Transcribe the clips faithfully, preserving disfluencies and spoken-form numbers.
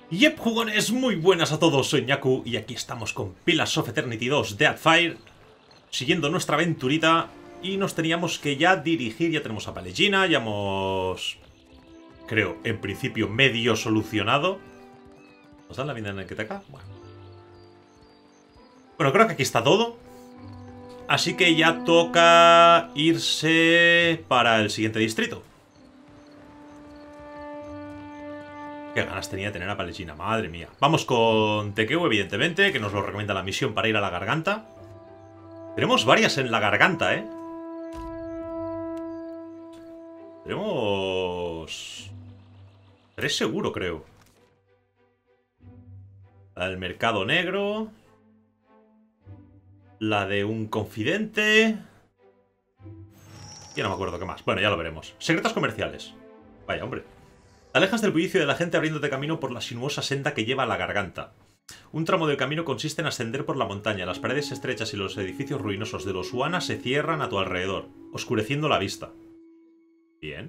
Yep, jugones, muy buenas a todos, soy Ñaku y aquí estamos con Pillars of Eternity dos Deadfire, siguiendo nuestra aventurita, y nos teníamos que ya dirigir, ya tenemos a Pallegina, ya hemos, creo, en principio medio solucionado. ¿Nos dan la vida en el que te acá? Bueno. bueno, creo que aquí está todo, así que ya toca irse para el siguiente distrito. Qué ganas tenía de tener a Pallegina, madre mía. Vamos con Tekeu, evidentemente, que nos lo recomienda la misión para ir a la garganta. Tenemos varias en la garganta, ¿eh? Tenemos... tres seguro, creo. La del mercado negro. La de un confidente. Ya no me acuerdo qué más. Bueno, ya lo veremos. Secretos comerciales. Vaya, hombre. Te alejas del bullicio de la gente abriéndote camino por la sinuosa senda que lleva a la garganta. Un tramo del camino consiste en ascender por la montaña. Las paredes estrechas y los edificios ruinosos de los Huana se cierran a tu alrededor, oscureciendo la vista. Bien.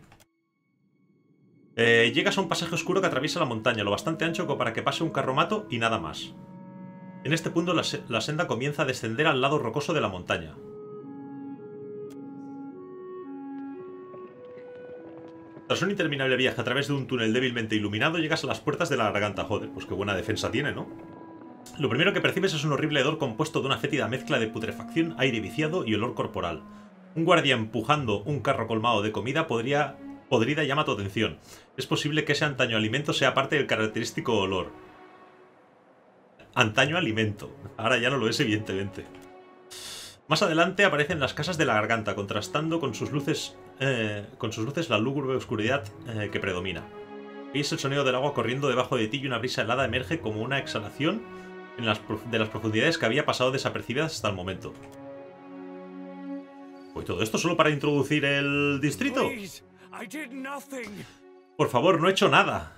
Eh, llegas a un pasaje oscuro que atraviesa la montaña, lo bastante ancho como para que pase un carromato y nada más. En este punto la, se la senda comienza a descender al lado rocoso de la montaña. Tras un interminable viaje a través de un túnel débilmente iluminado, llegas a las puertas de la garganta. Joder, pues qué buena defensa tiene, ¿no? Lo primero que percibes es un horrible hedor compuesto de una fétida mezcla de putrefacción, aire viciado y olor corporal. Un guardia empujando un carro colmado de comida podría, podrida llama tu atención. Es posible que ese antaño alimento sea parte del característico olor. Antaño alimento. Ahora ya no lo es, evidentemente. Más adelante aparecen las casas de la garganta, contrastando con sus luces, eh, con sus luces la lúgubre oscuridad eh, que predomina. Y es el sonido del agua corriendo debajo de ti y una brisa helada emerge como una exhalación en las de las profundidades que había pasado desapercibidas hasta el momento. ¿Y todo esto solo para introducir el distrito? Por favor, no he hecho nada.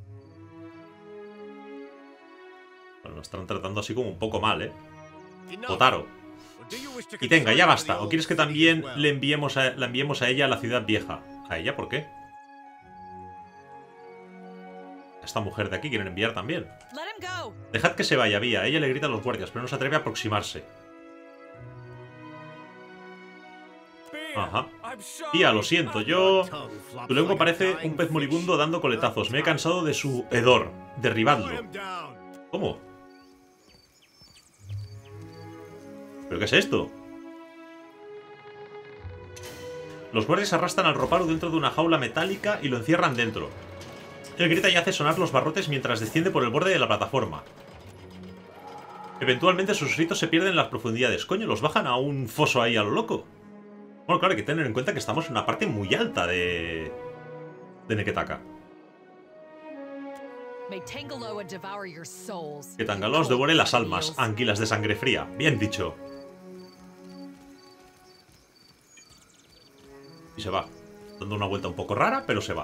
Bueno, nos están tratando así como un poco mal, ¿eh? Otaro. Y tenga, ya basta. ¿O quieres que también le enviemos a, la enviemos a ella a la ciudad vieja? ¿A ella por qué? A esta mujer de aquí quieren enviar también. Dejad que se vaya, Vía. Ella le grita a los guardias, pero no se atreve a aproximarse. Ajá. Tía, lo siento, yo... Tu lengua parece un pez moribundo dando coletazos. Me he cansado de su hedor. Derribadlo. ¿Cómo? ¿Pero qué es esto? Los guardias arrastran al roparo dentro de una jaula metálica y lo encierran dentro. Él grita y hace sonar los barrotes mientras desciende por el borde de la plataforma. Eventualmente sus gritos se pierden en las profundidades. Coño, los bajan a un foso ahí a lo loco. Bueno, claro, hay que tener en cuenta que estamos en una parte muy alta de... de Neketaka. Que Tangaloa os devore las almas, anguilas de sangre fría. Bien dicho. Y se va. Dando una vuelta un poco rara, pero se va.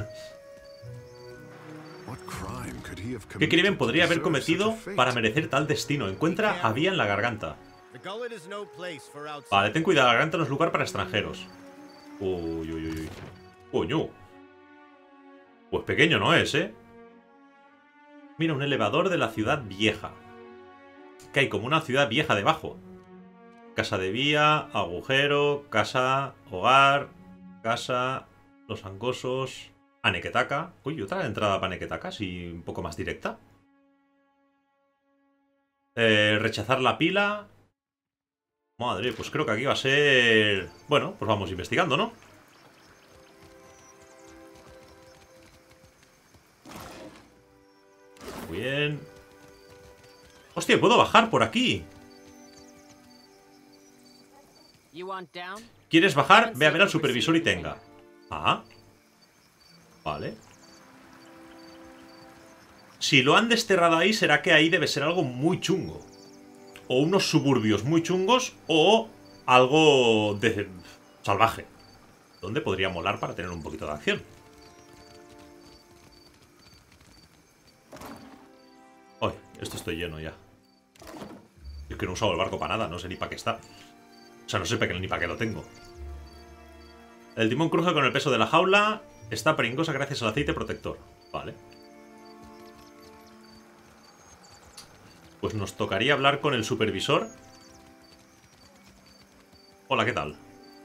¿Qué crimen podría haber cometido para merecer tal destino? Encuentra a Vía en la garganta. Vale, ten cuidado, la garganta no es lugar para extranjeros. Uy, uy, uy. Coño. Pues pequeño no es, ¿eh? Mira, un elevador de la ciudad vieja. Que hay como una ciudad vieja debajo. Casa de Vía, agujero, casa, hogar, casa, los angosos, a Neketaka. Uy, otra entrada para Neketaka, así un poco más directa. Eh, rechazar la pila. Madre, pues creo que aquí va a ser... Bueno, pues vamos investigando, ¿no? Muy bien. Hostia, ¿puedo bajar por aquí? ¿Quieres bajar? Ve a ver al supervisor y tenga. Ah. Vale. Si lo han desterrado ahí, será que ahí debe ser algo muy chungo. O unos suburbios muy chungos, o algo de... salvaje. ¿Dónde podría molar para tener un poquito de acción? Uy, esto estoy lleno ya. Es que no he usado el barco para nada, no sé ni para qué está. O sea, no sé ni para qué lo tengo. El timón cruza con el peso de la jaula. Está pringosa gracias al aceite protector. Vale. Pues nos tocaría hablar con el supervisor. Hola, ¿qué tal?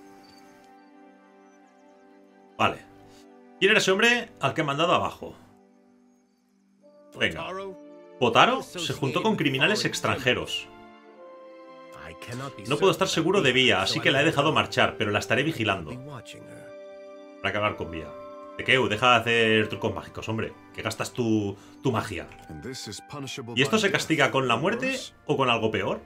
Vale. ¿Quién era ese hombre al que han mandado abajo? Venga. Potaro se juntó con criminales extranjeros. No puedo estar seguro de Vía, así que la he dejado marchar, pero la estaré vigilando. Habrá que hablar con Vía. Tekeu, deja de hacer trucos mágicos, hombre. Que gastas tu, tu magia. ¿Y esto se castiga con la muerte o con algo peor?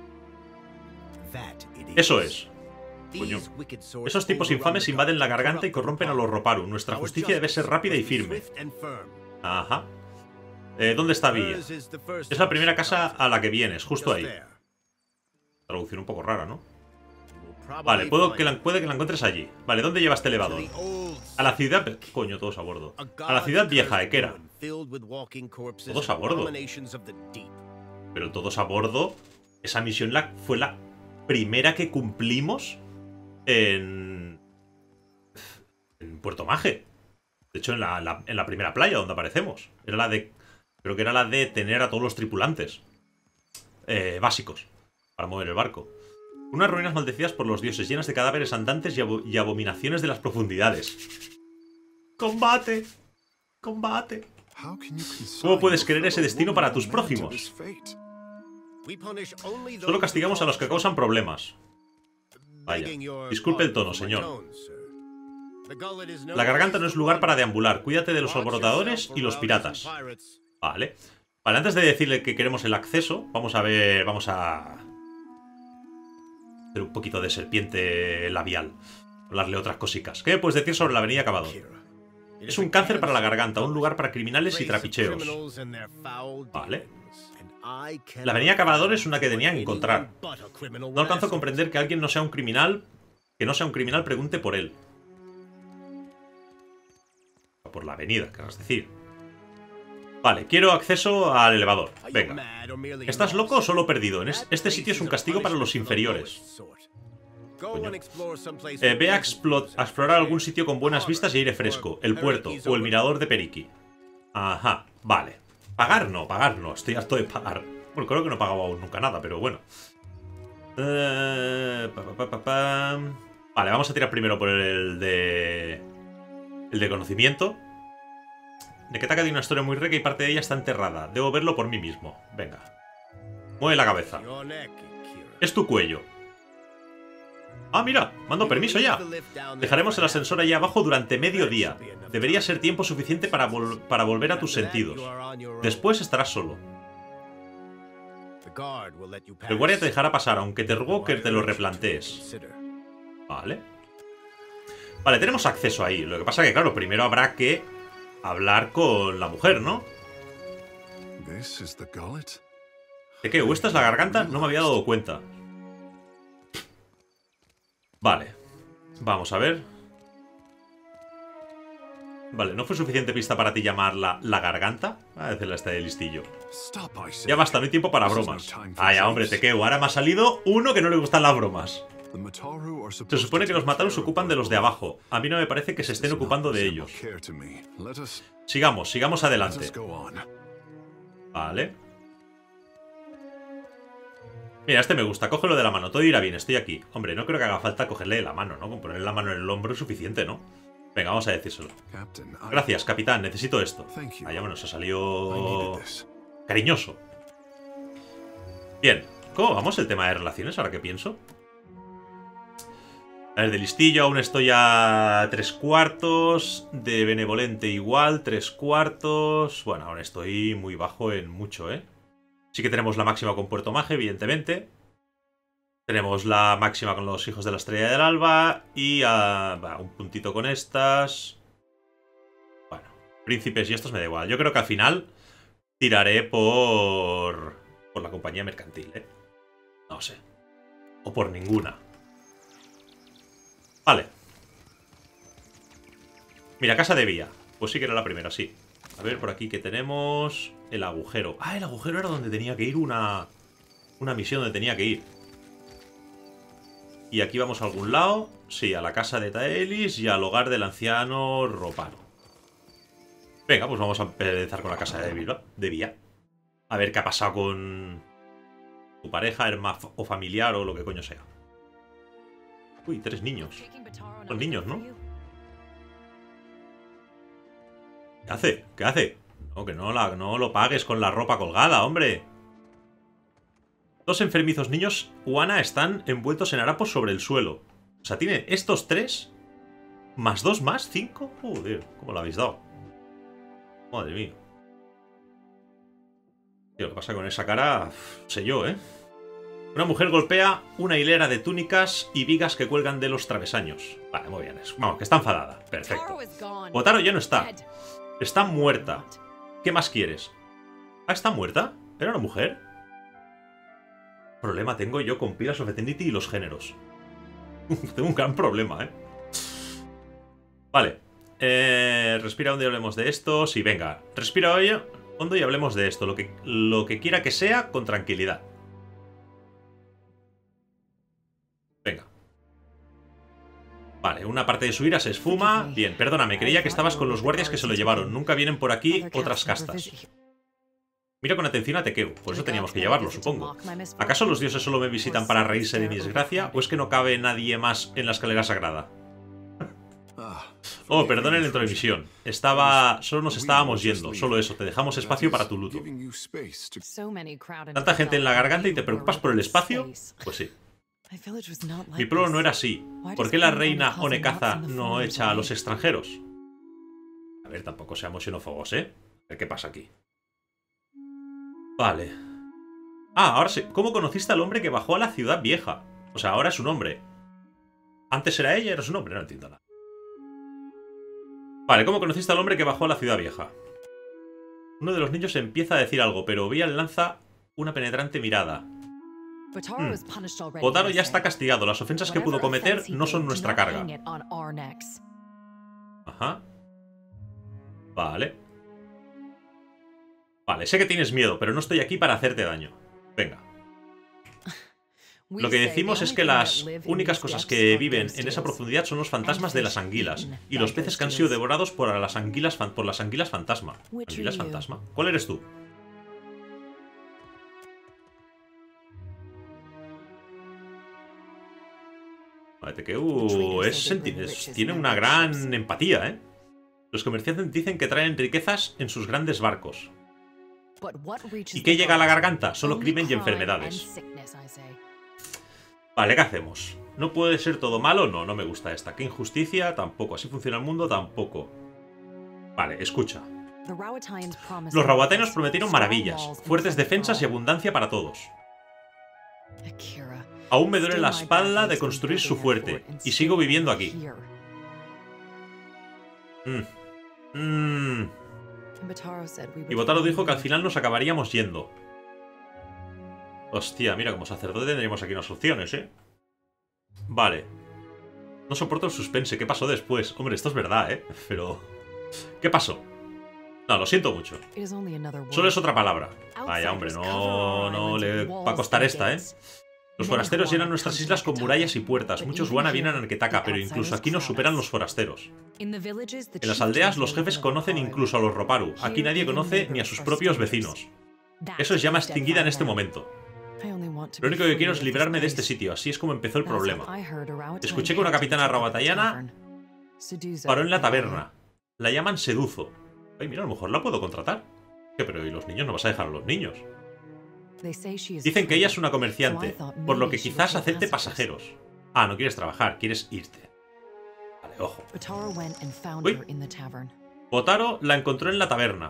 Eso es. Coño. Esos tipos infames invaden la garganta y corrompen a los Roparu. Nuestra justicia debe ser rápida y firme. Ajá. Eh, ¿Dónde está Vía? Es la primera casa a la que vienes, justo ahí. Traducción un poco rara, ¿no? Vale, puedo que la, puede que la encuentres allí. Vale, ¿dónde lleva este elevador? A la ciudad... Coño, todos a bordo. A la ciudad vieja, Ekera. Todos a bordo. Pero todos a bordo... Esa misión la, fue la primera que cumplimos en... En Puerto Maje. De hecho, en la, la, en la primera playa donde aparecemos. Era la de... Creo que era la de tener a todos los tripulantes. Eh, básicos. Para mover el barco. Unas ruinas maldecidas por los dioses, llenas de cadáveres andantes y, abo y abominaciones de las profundidades. ¡Combate! ¡Combate! ¿Cómo puedes querer ese destino para tus prójimos? Solo castigamos a los que causan problemas. Vaya. Disculpe el tono, señor. La garganta no es lugar para deambular. Cuídate de los alborotadores y los piratas. Vale. Vale, antes de decirle que queremos el acceso, vamos a ver... Vamos a... un poquito de serpiente labial. Hablarle otras cosicas. ¿Qué me puedes decir sobre la avenida Cavador? Es un cáncer para la garganta, un lugar para criminales y trapicheos. Vale. La avenida Cavador es una que tenía que encontrar. No alcanzo a comprender que alguien no sea un criminal... Que no sea un criminal pregunte por él. Por la avenida, querrás decir. Vale, quiero acceso al elevador. Venga. ¿Estás loco o solo perdido? Este sitio es un castigo para los inferiores. Coño. Eh, ve a, a explorar algún sitio con buenas vistas y aire fresco. El puerto o el mirador de Periki. Ajá, vale. Pagar no, pagar no. Estoy harto de pagar. Bueno, creo que no he pagado aún nunca nada, pero bueno. Eh, pa, pa, pa, pa. Vale, vamos a tirar primero por el de... El de conocimiento. Neketaka tiene una historia muy rica y parte de ella está enterrada. Debo verlo por mí mismo. Venga. Mueve la cabeza. Es tu cuello. Ah, mira, mando permiso ya. Dejaremos el ascensor allá abajo durante medio día. Debería ser tiempo suficiente para, vol para volver a tus sentidos. Después estarás solo. El guardia te dejará pasar, aunque te ruego que te lo replantees. Vale. Vale, tenemos acceso ahí. Lo que pasa que, claro, primero habrá que hablar con la mujer, ¿no? ¿De qué? ¿O esta es la garganta? No me había dado cuenta. Vale. Vamos a ver. Vale, ¿no fue suficiente pista para ti llamarla la garganta? A decirle a esta de listillo. Ya basta, no hay tiempo para bromas. Ah, ya, hombre, Tekeu. Ahora me ha salido uno que no le gustan las bromas. Se supone que los Mataru se ocupan de los de abajo. A mí no me parece que se estén ocupando de ellos. Sigamos, sigamos adelante. Vale. Mira, este me gusta. Cógelo de la mano. Todo irá bien, estoy aquí. Hombre, no creo que haga falta cogerle de la mano, ¿no? Con ponerle la mano en el hombro es suficiente, ¿no? Venga, vamos a decírselo. Gracias, capitán. Necesito esto. Vaya, bueno, se salió... cariñoso. Bien. ¿Cómo vamos el tema de relaciones, ahora que pienso? A ver, de listillo aún estoy a tres cuartos. De benevolente igual, tres cuartos. Bueno, aún estoy muy bajo en mucho, ¿eh? Sí que tenemos la máxima con Puerto Maje, evidentemente. Tenemos la máxima con los hijos de la Estrella del Alba. Y uh, bah, un puntito con estas. Bueno, príncipes y estos me da igual. Yo creo que al final tiraré por... por la compañía mercantil, ¿eh? No sé. O por ninguna. Vale. Mira, casa de Vía. Pues sí que era la primera, sí. A ver, por aquí que tenemos... El agujero. Ah, el agujero era donde tenía que ir una... Una misión donde tenía que ir. Y aquí vamos a algún lado. Sí, a la casa de Taelis y al hogar del anciano Roparo. Venga, pues vamos a empezar con la casa de Vía. De Vía. A ver qué ha pasado con tu pareja, hermana o familiar o lo que coño sea. Uy, tres niños. Son niños, ¿no? ¿Qué hace? ¿Qué hace? No, que no, la, no lo pagues con la ropa colgada, hombre. Dos enfermizos niños, Juana, están envueltos en harapos sobre el suelo. O sea, tiene estos tres, más dos más, cinco. Joder, ¿cómo lo habéis dado? Madre mía. Tío, lo que pasa con esa cara, sé yo, ¿eh? Una mujer golpea una hilera de túnicas y vigas que cuelgan de los travesaños. Vale, muy bien. Vamos, que está enfadada. Perfecto. Botaro ya no está. Está muerta. ¿Qué más quieres? Ah, ¿está muerta? ¿Era una mujer? Problema tengo yo con Pillars of Eternity y los géneros. Tengo un gran problema, ¿eh? Vale. Eh, respira hondo y hablemos de esto. Sí, venga. Respira hondo y hablemos de esto. Lo que, lo que quiera que sea, con tranquilidad. Venga. Vale, una parte de su ira se esfuma. Bien, perdóname, creía que estabas con los guardias que se lo llevaron. Nunca vienen por aquí otras castas. Mira con atención a Tekeu, por eso teníamos que llevarlo, supongo. ¿Acaso los dioses solo me visitan para reírse de mi desgracia? ¿O es que no cabe nadie más en la escalera sagrada? Oh, perdonen la intromisión. Estaba... Solo nos estábamos yendo, solo eso, te dejamos espacio para tu luto. ¿Tanta gente en la garganta y te preocupas por el espacio? Pues sí. Mi pueblo no era así. ¿Por qué la reina Onekaza no echa a los extranjeros? A ver, tampoco seamos xenófobos, ¿eh? A ver qué pasa aquí. Vale. Ah, ahora sí. ¿Cómo conociste al hombre que bajó a la ciudad vieja? O sea, ahora es un hombre. Antes era ella, era su nombre, no entiendo nada. Vale, ¿cómo conociste al hombre que bajó a la ciudad vieja? Uno de los niños empieza a decir algo, pero Bial lanza una penetrante mirada. Hmm. Botaro ya está castigado. Las ofensas que pudo cometer no son nuestra carga. Ajá. Vale. Vale, sé que tienes miedo, pero no estoy aquí para hacerte daño. Venga. Lo que decimos es que las únicas cosas que viven en esa profundidad son los fantasmas de las anguilas y los peces que han sido devorados por las anguilas, por las anguilas fantasma. ¿Anguilas fantasma? ¿Cuál eres tú? Vale, que uh, es, es, tiene una gran empatía, ¿eh? Los comerciantes dicen que traen riquezas en sus grandes barcos. ¿Y qué llega a la garganta? Solo crimen y enfermedades. Vale, ¿qué hacemos? ¿No puede ser todo malo? No, no me gusta esta. ¿Qué injusticia? Tampoco. ¿Así funciona el mundo? Tampoco. Vale, escucha. Los Rawatainos prometieron maravillas, fuertes defensas y abundancia para todos. Aún me duele la espalda de construir su fuerte, y sigo viviendo aquí. Mm. Mm. Y Botaro dijo que al final nos acabaríamos yendo. Hostia, mira, como sacerdote tendríamos aquí unas opciones, ¿eh? Vale. No soporto el suspense. ¿Qué pasó después? Hombre, esto es verdad, ¿eh? Pero... ¿qué pasó? No, lo siento mucho. Solo es otra palabra. Vaya, hombre, no, no le va a costar esta, ¿eh? Los forasteros llenan nuestras islas con murallas y puertas. Muchos Wana vienen a Arketaka, pero incluso aquí nos superan los forasteros. En las aldeas los jefes conocen incluso a los Roparu. Aquí nadie conoce ni a sus propios vecinos. Eso es llama extinguida en este momento. Lo único que quiero es librarme de este sitio. Así es como empezó el problema. Escuché que una capitana rawatayana paró en la taberna. La llaman Seduzo. Ay, mira, a lo mejor la puedo contratar. ¿Qué? Pero ¿y los niños? ¿No vas a dejar a los niños? Dicen que ella es una comerciante, por lo que quizás acepte pasajeros. Ah, no quieres trabajar, quieres irte. Vale, ojo. Uy. Botaro la encontró en la taberna.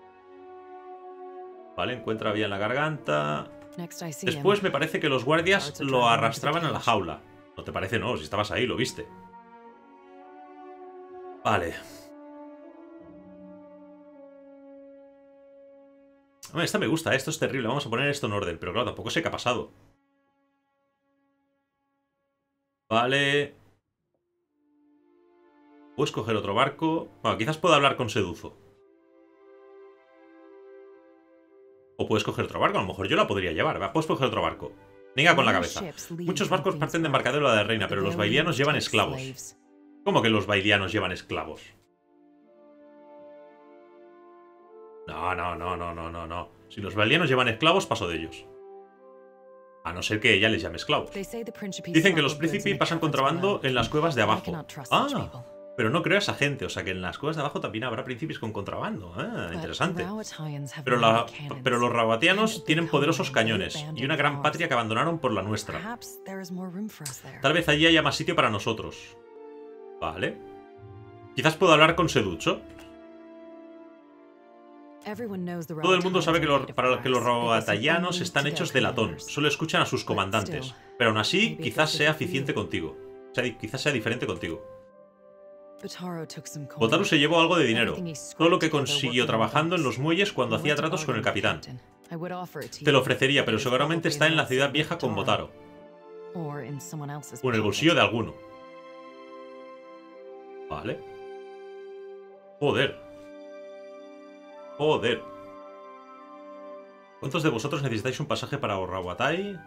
Vale, encuentra bien la garganta. Después me parece que los guardias lo arrastraban a la jaula. ¿No te parece? No, si estabas ahí, lo viste. Vale. Hombre, esta me gusta, esto es terrible. Vamos a poner esto en orden, pero claro, tampoco sé qué ha pasado. Vale. Puedo escoger otro barco. Bueno, quizás pueda hablar con Seduzo. O puedes coger otro barco, a lo mejor yo la podría llevar. ¿Va? Puedes coger otro barco. Niega con la cabeza. Muchos barcos parten de embarcadero de la reina, pero los bailianos llevan esclavos. ¿Cómo que los bailianos llevan esclavos? No, no, no, no, no, no, no. Si los valianos llevan esclavos, paso de ellos. A no ser que ella les llame esclavos. Dicen que los príncipes pasan contrabando en las cuevas de abajo. Ah, pero no creo a esa gente. O sea que en las cuevas de abajo también habrá príncipes con contrabando. Ah, interesante. Pero, la, pero los rawatianos tienen poderosos cañones y una gran patria que abandonaron por la nuestra. Tal vez allí haya más sitio para nosotros. Vale. Quizás puedo hablar con Seducho. Todo el mundo sabe que los, para que los rawatayanos están hechos de latón. Solo escuchan a sus comandantes. Pero aún así, quizás sea eficiente contigo. O sea, quizás sea diferente contigo. Botaru se llevó algo de dinero. Todo lo que consiguió trabajando en los muelles cuando hacía tratos con el capitán. Te lo ofrecería, pero seguramente está en la ciudad vieja con Botaru. O en el bolsillo de alguno. Vale. Joder. Joder. ¿Cuántos de vosotros necesitáis un pasaje para Orowatai?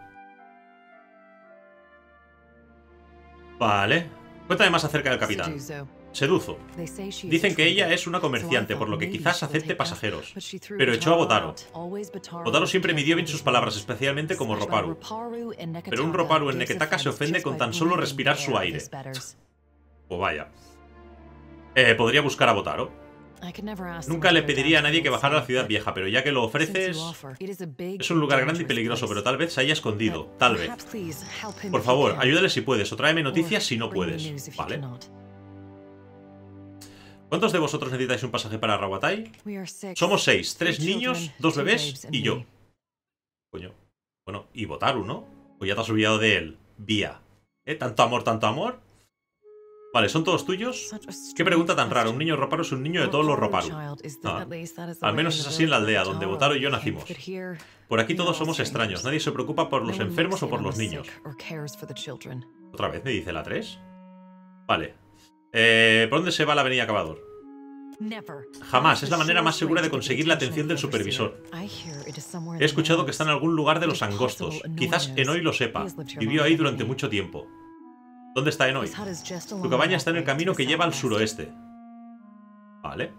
Vale. Cuéntame más acerca del capitán. Seduzo. Dicen que ella es una comerciante, por lo que quizás acepte pasajeros. Pero echó a Botaru. Botaru siempre midió bien sus palabras, especialmente como Roparu. Pero un Roparu en Neketaka se ofende con tan solo respirar su aire. Pues vaya. Eh, podría buscar a Botaru. Nunca le pediría a nadie que bajara a la ciudad vieja, pero ya que lo ofreces... Es un lugar grande y peligroso, pero tal vez se haya escondido. Tal vez. Por favor, ayúdale si puedes, o tráeme noticias si no puedes. Vale. ¿Cuántos de vosotros necesitáis un pasaje para Orowatai? Somos seis. Tres niños, dos bebés y yo. Coño. Bueno, y Botaru, ¿no? Pues ya te has olvidado de él. Vía. ¿Eh? ¿Tanto amor, tanto amor? Vale, ¿son todos tuyos? ¿Qué pregunta tan rara? Un niño Roparu es un niño de todos los Roparu. Ah, al menos es así en la aldea, donde Botaru y yo nacimos. Por aquí todos somos extraños. Nadie se preocupa por los enfermos o por los niños. ¿Otra vez me dice la tres? Vale. Eh, ¿Por dónde se va la avenida Cavador? Jamás. Es la manera más segura de conseguir la atención del supervisor. He escuchado que está en algún lugar de los angostos. Quizás Enoi lo sepa. Vivió ahí durante mucho tiempo. ¿Dónde está Enoi? Su cabaña está en el camino que lleva al suroeste. Vale.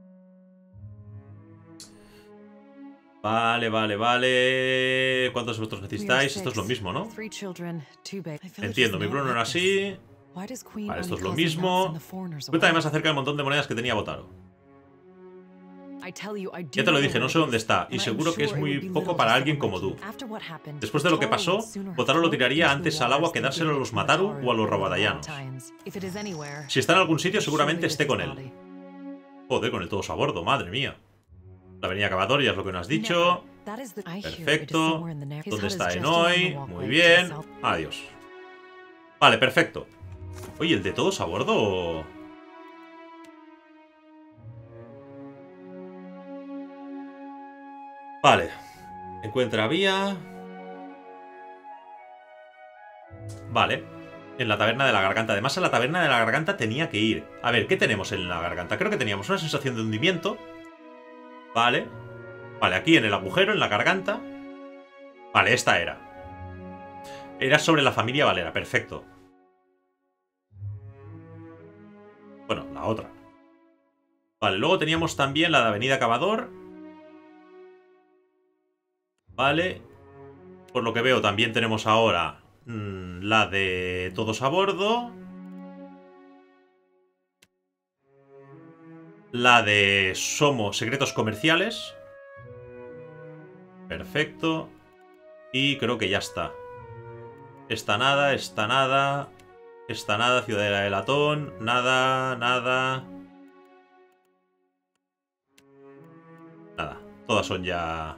Vale, vale, vale. ¿Cuántos de vosotros necesitáis? Esto es lo mismo, ¿no? Entiendo, mi Bruno era así. Vale, esto es lo mismo. Cuéntame más acerca del montón de monedas que tenía Botaru. Ya te lo dije, no sé dónde está, y seguro que es muy poco para alguien como tú. Después de lo que pasó, Botaru lo tiraría antes al agua que dárselo a los Mataru o a los Rawatayanos. Si está en algún sitio, seguramente esté con él. Joder, con el todos a bordo, madre mía. La avenida Cavador, ya es lo que nos has dicho. Perfecto. ¿Dónde está Enoi? Muy bien. Adiós. Vale, perfecto. Oye, ¿el de todos a bordo? Vale. Encuentra vía. Vale. En la taberna de la garganta. Además, a la taberna de la garganta tenía que ir. A ver, ¿qué tenemos en la garganta? Creo que teníamos una sensación de hundimiento. Vale. Vale, aquí en el agujero, en la garganta. Vale, esta era. Era sobre la familia Valera. Perfecto. Bueno, la otra. Vale, luego teníamos también la de Avenida Cavador. Vale. Por lo que veo, también tenemos ahora mmm, la de Todos a Bordo. La de Somos Secretos Comerciales. Perfecto. Y creo que ya está. Esta nada, esta nada. Esta nada, Ciudadela de Latón. Nada, nada. Nada. Todas son ya...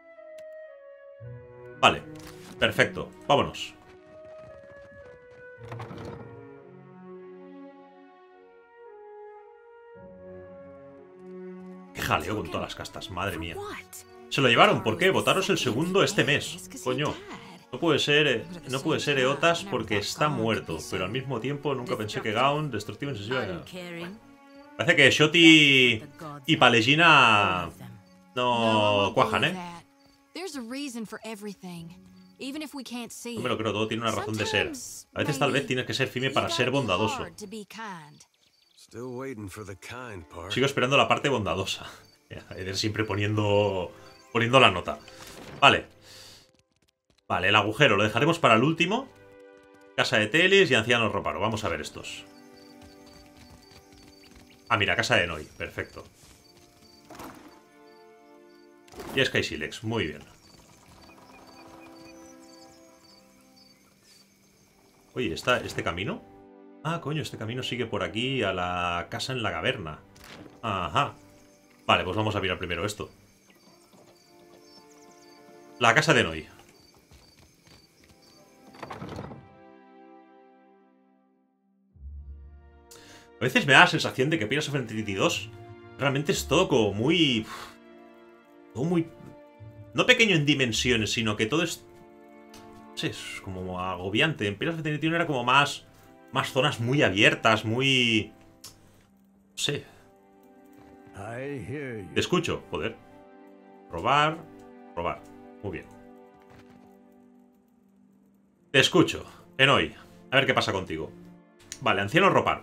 Vale, perfecto, vámonos. Qué jaleo con todas las castas, madre mía. Se lo llevaron, ¿por qué? Votaros el segundo este mes. Coño, no puede ser, no puede ser Eotas porque está muerto. Pero al mismo tiempo nunca pensé que Gaon, destructivo en sesión. Parece que Shoti y Palesina no cuajan, ¿eh? No me lo creo, todo tiene una razón de ser. A veces tal vez tienes que ser firme para ser bondadoso. Sigo esperando la parte bondadosa. Eder siempre poniendo, poniendo la nota. Vale. Vale, el agujero lo dejaremos para el último. Casa de Telis y Ancianos Roparo. Vamos a ver estos. Ah, mira, casa de Noi. Perfecto. Y Sky Silex. Muy bien. Oye, ¿está este camino? Ah, coño, este camino sigue por aquí a la casa en la caverna. Ajá. Vale, pues vamos a mirar primero esto. La casa de Noi. A veces me da la sensación de que Pillars of Eternity dos realmente es todo como muy... Todo muy... No pequeño en dimensiones, sino que todo es... No sé, es como agobiante. En Pillars of Eternity uno era como más... Más zonas muy abiertas, muy... No sé. Te escucho, joder. Robar... Robar. Muy bien. Te escucho. Enoi. A ver qué pasa contigo. Vale, Anciano Roparo.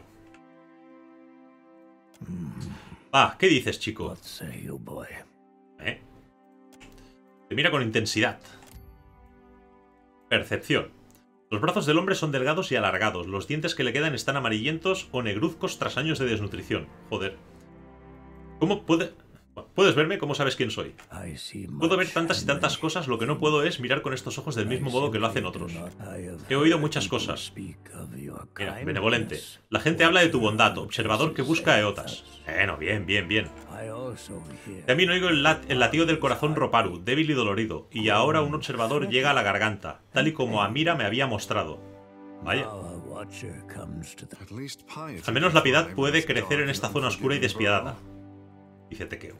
Ah, ¿qué dices, chico? ¿Eh? Te mira con intensidad. Percepción. Los brazos del hombre son delgados y alargados. Los dientes que le quedan están amarillentos o negruzcos tras años de desnutrición. Joder. ¿Cómo puede...? ¿Puedes verme? ¿Cómo sabes quién soy? Puedo ver tantas y tantas cosas, lo que no puedo es mirar con estos ojos del mismo modo que lo hacen otros. He oído muchas cosas. Mira, benevolente. La gente habla de tu bondad, observador que busca eotas. Bueno, bien, bien, bien. También oigo el, lat el latido del corazón Roparu, débil y dolorido, y ahora un observador llega a la garganta, tal y como Amira me había mostrado. Vaya. Al menos la piedad puede crecer en esta zona oscura y despiadada. Dice Tekeo.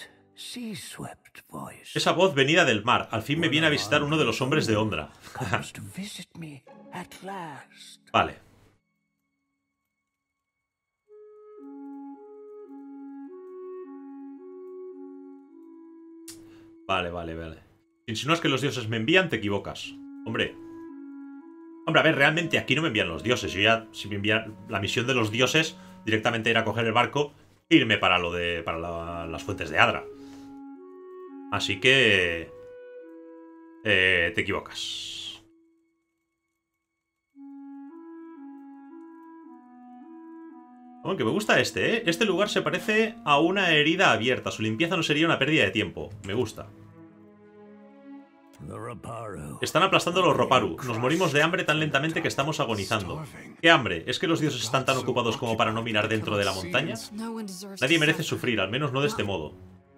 Esa voz venida del mar. Al fin me viene a visitar uno de los hombres de Ondra. Vale. Vale, vale, vale. Si insinúas que los dioses me envían, te equivocas. Hombre. Hombre, a ver, realmente aquí no me envían los dioses. Yo ya, si me envían la misión de los dioses, directamente ir a coger el barco... irme para lo de... para la, las fuentes de Adra. Así que... Eh, te equivocas. Aunque me gusta este, ¿eh? Este lugar se parece a una herida abierta. Su limpieza no sería una pérdida de tiempo. Me gusta. Están aplastando los Roparu. Nos morimos de hambre tan lentamente que estamos agonizando. ¿Qué hambre? ¿Es que los dioses están tan ocupados como para no mirar dentro de la montaña? Nadie merece sufrir, al menos no de este modo.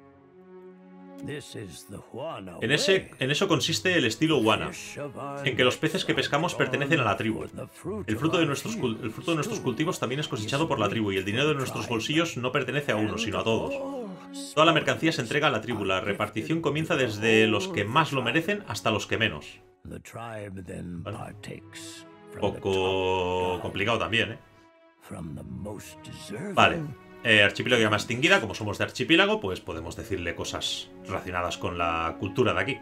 En, ese, en eso consiste el estilo Wana, en que los peces que pescamos pertenecen a la tribu. El fruto, de nuestros, el fruto de nuestros cultivos también es cosechado por la tribu y el dinero de nuestros bolsillos no pertenece a uno, sino a todos. Toda la mercancía se entrega a la tribu. La repartición comienza desde los que más lo merecen hasta los que menos. Bueno, poco complicado también, ¿eh? Vale. Eh, archipiélago llama extinguida. Como somos de archipiélago, pues podemos decirle cosas relacionadas con la cultura de aquí.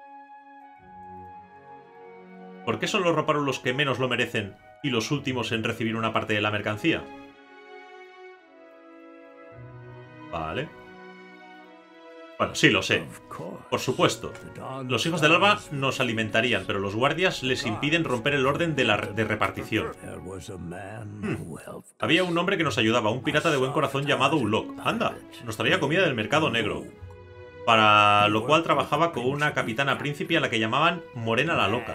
¿Por qué son los Roparu los que menos lo merecen y los últimos en recibir una parte de la mercancía? Vale. Bueno, sí, lo sé. Por supuesto. Los hijos del alba nos alimentarían, pero los guardias les impiden romper el orden de la de repartición. Hmm. Había un hombre que nos ayudaba, un pirata de buen corazón llamado Ulok. Anda, nos traía comida del mercado negro. Para lo cual trabajaba con una capitana príncipe a la que llamaban Morena la Loca.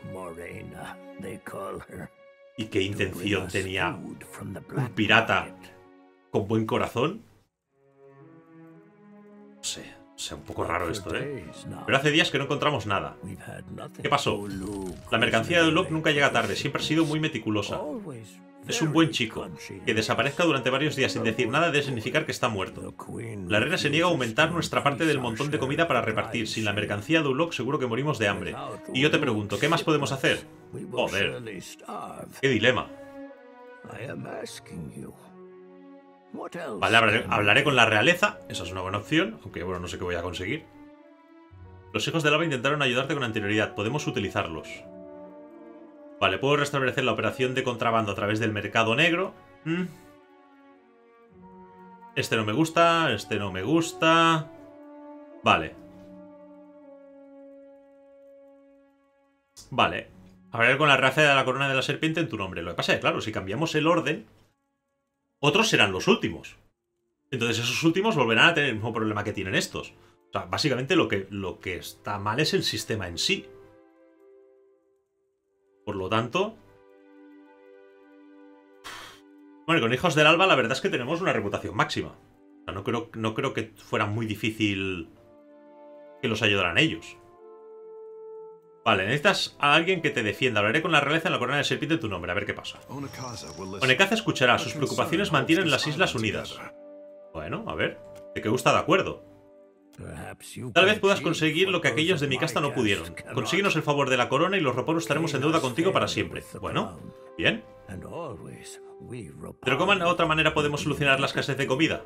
¿Y qué intención tenía un pirata con buen corazón? No sé, o sea, un poco raro esto, ¿eh? Pero hace días que no encontramos nada. ¿Qué pasó? La mercancía de Ulok nunca llega tarde, siempre ha sido muy meticulosa. Es un buen chico. Que desaparezca durante varios días sin decir nada debe significar que está muerto. La reina se niega a aumentar nuestra parte del montón de comida para repartir. Sin la mercancía de Ulok seguro que morimos de hambre. Y yo te pregunto, ¿qué más podemos hacer? Joder. Qué dilema. Vale, hablaré, hablaré con la realeza. Esa es una buena opción. Aunque, bueno, no sé qué voy a conseguir. Los hijos del alba intentaron ayudarte con anterioridad. Podemos utilizarlos. Vale, puedo restablecer la operación de contrabando a través del mercado negro. ¿Mm? Este no me gusta, este no me gusta. Vale. Vale. Hablar con la raza de la corona de la serpiente en tu nombre. Lo que pasa es que, claro, si cambiamos el orden, otros serán los últimos. Entonces esos últimos volverán a tener el mismo problema que tienen estos. O sea, básicamente lo que, lo que está mal es el sistema en sí. Por lo tanto... Bueno, con Hijos del Alba la verdad es que tenemos una reputación máxima. O sea, no creo, no creo que fuera muy difícil que los ayudaran ellos. Vale, necesitas a alguien que te defienda. Hablaré con la realeza en la corona de serpiente en tu nombre, a ver qué pasa. Onekaza escuchará. Sus preocupaciones mantienen las Islas Unidas. Bueno, a ver. ¿De qué gusta de acuerdo? Tal vez puedas conseguir lo que aquellos de mi casta no pudieron. Consíguenos el favor de la corona y los roporos estaremos en deuda contigo para siempre. Bueno, bien. ¿Pero cómo de otra manera podemos solucionar la escasez de comida?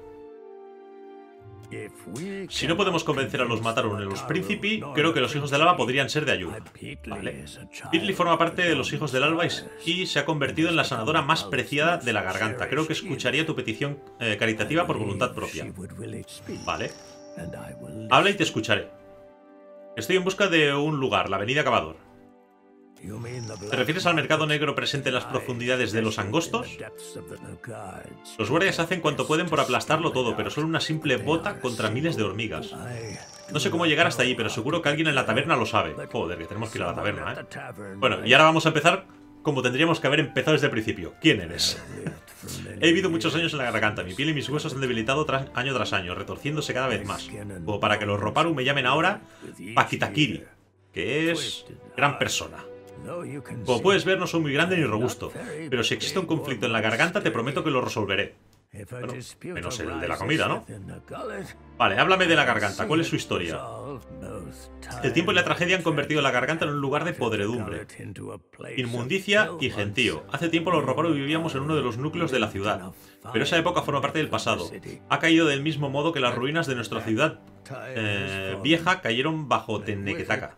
Si no podemos convencer a los Mataru ni a los Príncipe, creo que los Hijos del Alba podrían ser de ayuda. Vale. Pitli forma parte de los Hijos del Alba y se ha convertido en la sanadora más preciada de la garganta. Creo que escucharía tu petición eh, caritativa por voluntad propia. Vale. Habla y te escucharé. Estoy en busca de un lugar, la avenida Cavador. ¿Te refieres al mercado negro presente en las profundidades de los angostos? Los guardias hacen cuanto pueden por aplastarlo todo, pero son una simple bota contra miles de hormigas. No sé cómo llegar hasta allí, pero seguro que alguien en la taberna lo sabe. Joder, que tenemos que ir a la taberna, ¿eh? Bueno, y ahora vamos a empezar como tendríamos que haber empezado desde el principio. ¿Quién eres? He vivido muchos años en la garganta. Mi piel y mis huesos han debilitado tras, año tras año, retorciéndose cada vez más. Como para que los Roparu me llamen ahora Pakitakiri, que es gran persona. Como puedes ver, no soy muy grande ni robusto, pero si existe un conflicto en la garganta, te prometo que lo resolveré. Bueno, menos el de la comida, ¿no? Vale, háblame de la garganta. ¿Cuál es su historia? El tiempo y la tragedia han convertido la garganta en un lugar de podredumbre, inmundicia y gentío. Hace tiempo los Roparu vivíamos en uno de los núcleos de la ciudad, pero esa época forma parte del pasado. Ha caído del mismo modo que las ruinas de nuestra ciudad eh, vieja cayeron bajo Teneketaka.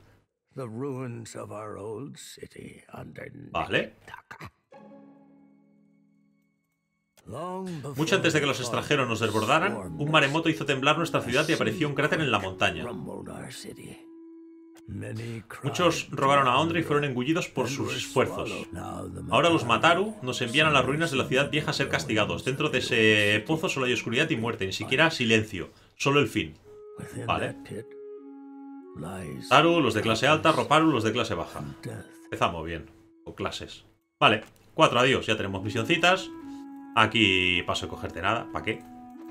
Vale. Mucho antes de que los extranjeros nos desbordaran, un maremoto hizo temblar nuestra ciudad y apareció un cráter en la montaña. Muchos robaron a Ondra y fueron engullidos por sus esfuerzos. Ahora los Mataru nos envían a las ruinas de la ciudad vieja a ser castigados. Dentro de ese pozo solo hay oscuridad y muerte, ni siquiera silencio, solo el fin. Vale. Taru, los de clase alta, Roparu, los de clase baja. Empezamos bien, con clases. Vale, cuatro, adiós, ya tenemos misioncitas. Aquí paso a cogerte nada, ¿para qué?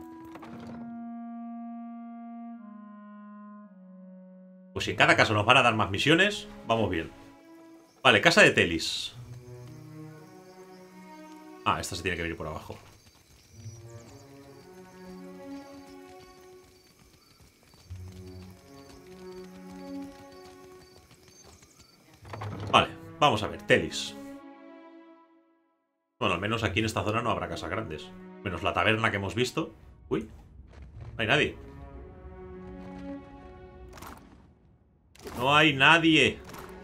Pues si en cada caso nos van a dar más misiones, vamos bien. Vale, casa de Telis. Ah, esta se tiene que venir por abajo. Vale, vamos a ver, Telis. Bueno, al menos aquí en esta zona no habrá casas grandes. Menos la taberna que hemos visto. Uy, no hay nadie. No hay nadie.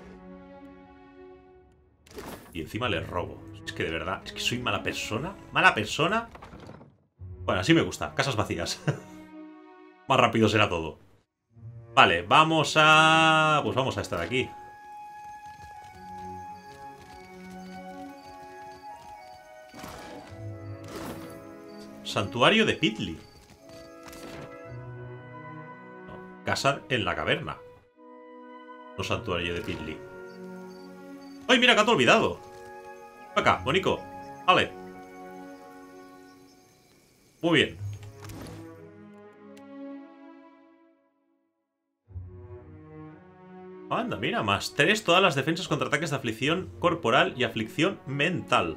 Y encima les robo. Es que de verdad, es que soy mala persona. Mala persona. Bueno, así me gusta, casas vacías. Más rápido será todo. Vale, vamos a... Pues vamos a estar aquí. Santuario de Pitli. No, casa en la caverna. No santuario de Pitli. ¡Ay, mira, que te he olvidado! Acá, Bonico. Vale. Muy bien. Anda, mira, más tres todas las defensas contra ataques de aflicción corporal y aflicción mental.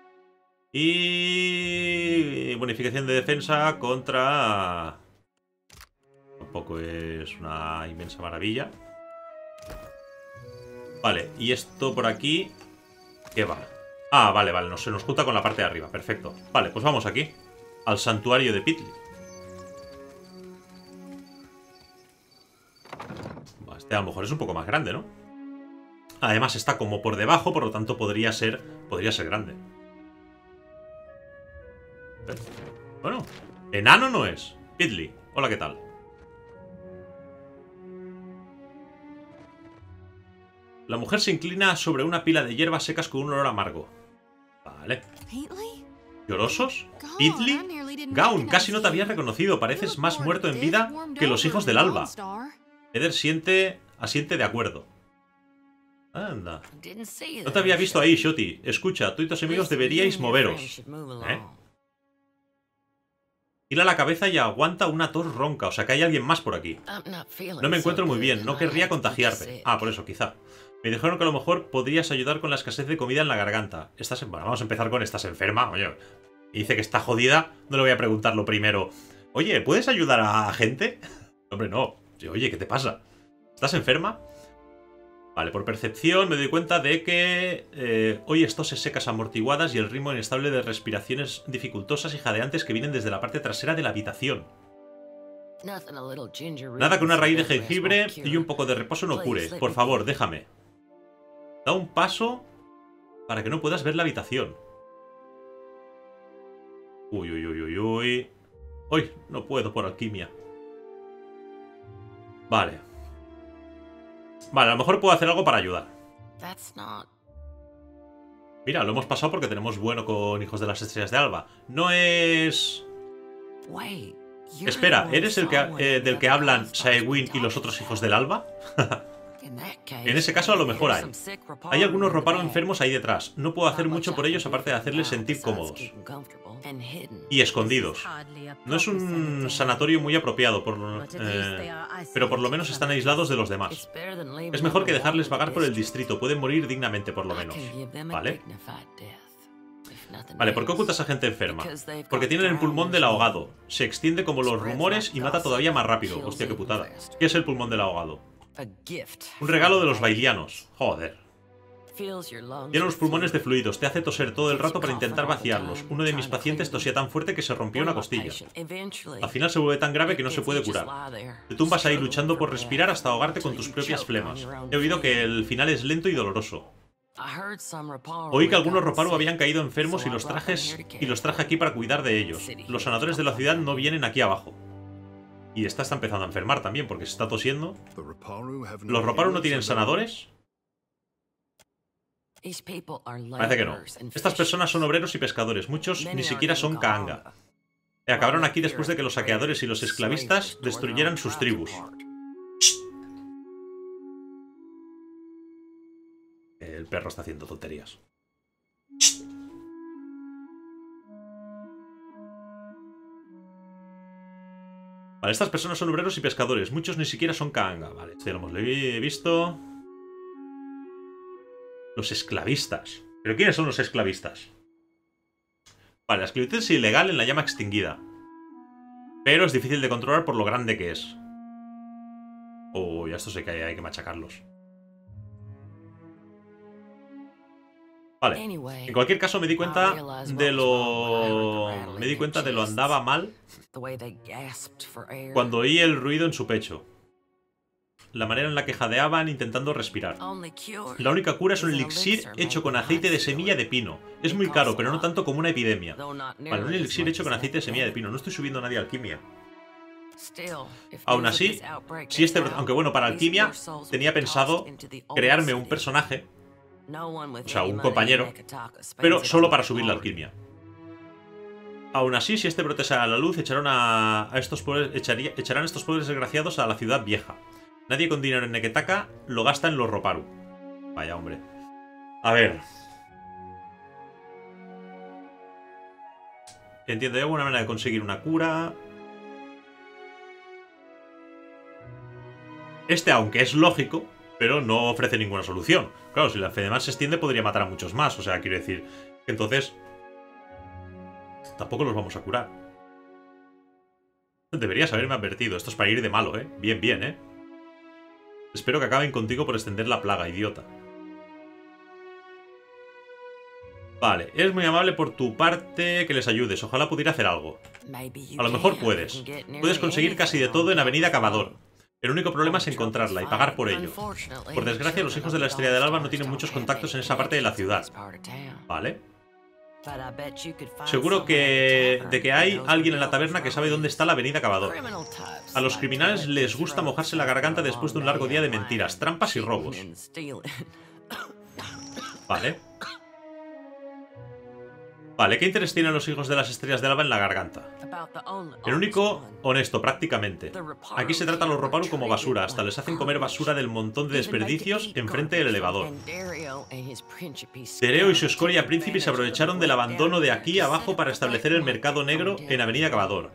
Y bonificación de defensa contra... Tampoco es una inmensa maravilla. Vale, y esto por aquí... ¿Qué va? Ah, vale, vale, no se nos junta con la parte de arriba, perfecto. Vale, pues vamos aquí, al santuario de Pitli. Este a lo mejor es un poco más grande, ¿no? Además está como por debajo, por lo tanto podría ser, podría ser grande. Bueno, Enano no es. Pidley. Hola, ¿qué tal? La mujer se inclina sobre una pila de hierbas secas con un olor amargo. Vale. ¿Llorosos? ¿Pidley? Gaun, casi no te había reconocido. Pareces más muerto en vida que los hijos del alba. Eder siente... asiente de acuerdo. Anda. No te había visto ahí, Shoti. Escucha, tú y tus amigos deberíais moveros. ¿Eh? Gira la cabeza y aguanta una tos ronca. O sea que hay alguien más por aquí. No me encuentro muy bien. No querría contagiarte. Ah, por eso, quizá. Me dijeron que a lo mejor podrías ayudar con la escasez de comida en la garganta. Estás en... Bueno, vamos a empezar con ¿estás enferma? Oye, y dice que está jodida. No le voy a preguntar lo primero. Oye, ¿puedes ayudar a gente? Hombre, no. Oye, ¿qué te pasa? ¿Estás enferma? Vale, por percepción me doy cuenta de que eh, hoy toses secas amortiguadas y el ritmo inestable de respiraciones dificultosas y jadeantes que vienen desde la parte trasera de la habitación. Nada que una raíz de jengibre y un poco de reposo no cure. Por favor, déjame. Da un paso para que no puedas ver la habitación. Uy, uy, uy, uy, uy. Uy, no puedo por alquimia. Vale. Vale, a lo mejor puedo hacer algo para ayudar. Mira, lo hemos pasado porque tenemos bueno con Hijos de las Estrellas de Alba. No es... Espera, ¿eres el que, eh, del que hablan Saewin y los otros Hijos del Alba? En ese caso a lo mejor hay. Hay algunos Roparu enfermos ahí detrás. No puedo hacer mucho por ellos aparte de hacerles sentir cómodos. Y escondidos. No es un sanatorio muy apropiado, por lo, eh, pero por lo menos están aislados de los demás. Es mejor que dejarles vagar por el distrito. Pueden morir dignamente por lo menos. ¿Vale? Vale, ¿por qué ocultas a gente enferma? Porque tienen el pulmón del ahogado. Se extiende como los rumores y mata todavía más rápido. Hostia, qué putada. ¿Qué es el pulmón del ahogado? Un regalo de los bailianos. Joder. Llena los pulmones de fluidos. Te hace toser todo el rato para intentar vaciarlos. Uno de mis pacientes tosía tan fuerte que se rompió una costilla. Al final se vuelve tan grave que no se puede curar. Te tumbas ahí luchando por respirar hasta ahogarte con tus propias flemas. He oído que el final es lento y doloroso. Oí que algunos Roparu habían caído enfermos y los, trajes, y los traje aquí para cuidar de ellos. Los sanadores de la ciudad no vienen aquí abajo. Y esta está empezando a enfermar también porque se está tosiendo. ¿Los Roparu no tienen sanadores? Parece que no. Estas personas son obreros y pescadores. Muchos ni siquiera son Kahanga. Acabaron aquí después de que los saqueadores y los esclavistas destruyeran sus tribus. El perro está haciendo tonterías. Vale, estas personas son obreros y pescadores. Muchos ni siquiera son Kahanga. Vale, esto ya lo hemos visto. Los esclavistas. ¿Pero quiénes son los esclavistas? Vale, la esclavitud es ilegal en la llama extinguida. Pero es difícil de controlar por lo grande que es. Oh, ya esto sé que hay, hay que machacarlos. Vale, en cualquier caso me di cuenta de lo... Me di cuenta de lo andaba mal cuando oí el ruido en su pecho. La manera en la que jadeaban intentando respirar. La única cura es un elixir hecho con aceite de semilla de pino. Es muy caro, pero no tanto como una epidemia. Vale, un elixir hecho con aceite de semilla de pino. No estoy subiendo a nadie a alquimia. Aún así, si este... Aunque bueno, para alquimia tenía pensado crearme un personaje, o sea, un compañero, pero solo para subir la alquimia. Aún así, si este brote sale a la luz, echarán a, a estos pobres, echaría, echarán estos pobres desgraciados a la ciudad vieja. Nadie con dinero en Neketaka lo gasta en los Roparu. Vaya, hombre. A ver. Entiendo, hay alguna manera de conseguir una cura. Este, aunque es lógico, pero no ofrece ninguna solución. Claro, si la enfermedad se extiende podría matar a muchos más. O sea, quiero decir que entonces tampoco los vamos a curar. Deberías haberme advertido. Esto es para ir de malo, ¿eh? Bien, bien, ¿eh? Espero que acaben contigo por extender la plaga, idiota. Vale, eres muy amable por tu parte que les ayudes. Ojalá pudiera hacer algo. A lo mejor puedes. Puedes conseguir casi de todo en Avenida Cavador. El único problema es encontrarla y pagar por ello. Por desgracia, los hijos de la Estrella del Alba no tienen muchos contactos en esa parte de la ciudad. Vale. Seguro que de que hay alguien en la taberna que sabe dónde está la avenida Cavador. A los criminales les gusta mojarse la garganta después de un largo día de mentiras, trampas y robos. Vale. Vale, ¿qué interés tienen los hijos de las estrellas del alba en la garganta? El único honesto, prácticamente. Aquí se trata a los Roparu como basura, hasta les hacen comer basura del montón de desperdicios enfrente del elevador. Dereo y su escoria príncipe se aprovecharon del abandono de aquí abajo para establecer el mercado negro en Avenida Cavador.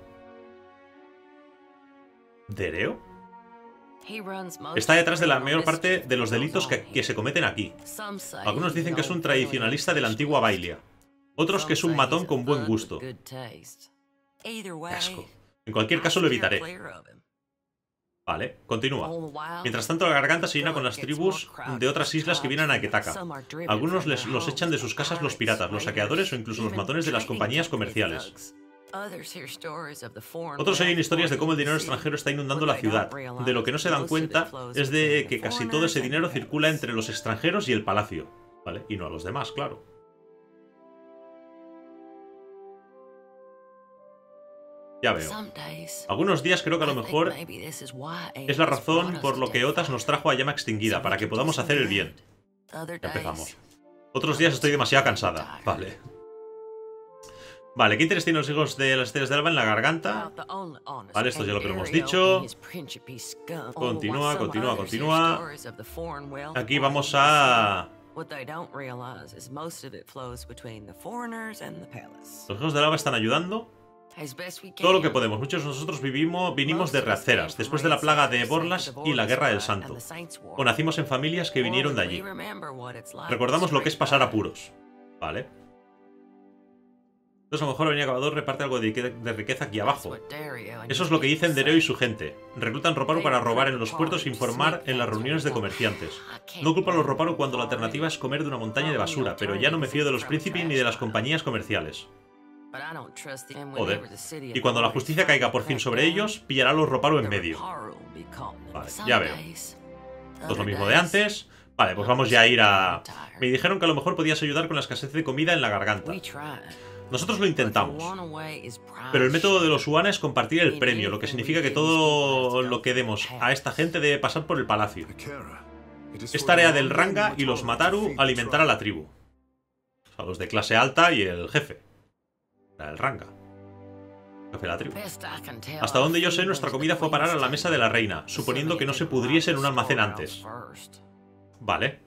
¿Dereo? Está detrás de la mayor parte de los delitos que, que se cometen aquí. Algunos dicen que es un tradicionalista de la antigua Bailia. Otros que es un matón con buen gusto. Qué asco. En cualquier caso lo evitaré. Vale, continúa. Mientras tanto la garganta se llena con las tribus de otras islas que vienen a Ketaka. Algunos les, los echan de sus casas los piratas, los saqueadores o incluso los matones de las compañías comerciales. Otros oyen historias de cómo el dinero extranjero está inundando la ciudad. De lo que no se dan cuenta es de que casi todo ese dinero circula entre los extranjeros y el palacio. Vale, y no a los demás, claro. Ya veo. Algunos días creo que a lo mejor es la razón por lo que Otas nos trajo a Llama Extinguida, para que podamos hacer el bien. Ya empezamos. Otros días estoy demasiado cansada. Vale. Vale, ¿qué interés tienen los hijos de las estrellas del alba en la garganta? Vale, esto ya lo que lo hemos dicho. Continúa, continúa, continúa. Aquí vamos a... Los hijos del alba están ayudando. Todo lo que podemos. Muchos de nosotros vivimos, vinimos de Reaceras, después de la plaga de Borlas y la Guerra del Santo. O nacimos en familias que vinieron de allí. Recordamos lo que es pasar apuros. Vale. Entonces a lo mejor Avenida Cavador reparte algo de, de riqueza aquí abajo. Eso es lo que dicen Dereo y su gente. Reclutan Roparu para robar en los puertos e informar en las reuniones de comerciantes. No culpo a los Roparu cuando la alternativa es comer de una montaña de basura, pero ya no me fío de los príncipes ni de las compañías comerciales. Joder. Y cuando la justicia caiga por fin sobre ellos, pillará a los Roparu en medio. Vale, ya veo. Esto es lo mismo de antes. Vale, pues vamos ya a ir a... Me dijeron que a lo mejor podías ayudar con la escasez de comida en la garganta. Nosotros lo intentamos. Pero el método de los Uana es compartir el premio, lo que significa que todo lo que demos a esta gente debe pasar por el palacio. Es tarea del Ranga y los Mataru alimentar a la tribu. O sea, los de clase alta y el jefe. El Ranga. Jefe de la tribu. Hasta donde yo sé, nuestra comida fue a parar a la mesa de la reina, suponiendo que no se pudriese en un almacén antes. Vale.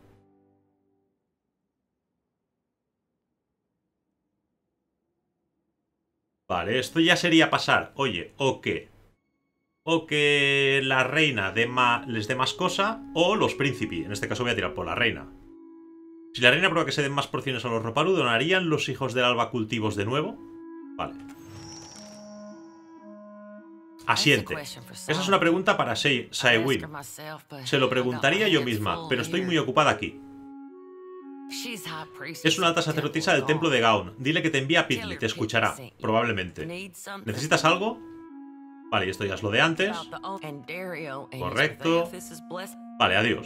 Vale, esto ya sería pasar. Oye, o que... O que la reina dé ma, les dé más cosa, o los príncipes. En este caso voy a tirar por la reina. Si la reina prueba que se den más porciones a los Roparu, ¿donarían los hijos del alba cultivos de nuevo? Vale. Asiente. Esa es una pregunta para Saewin. Se lo preguntaría yo misma, pero estoy muy ocupada aquí. Es una alta sacerdotisa del templo de Gaon. Dile que te envía a Pitli, te escuchará, probablemente. ¿Necesitas algo? Vale, y esto ya es lo de antes. Correcto. Vale, adiós.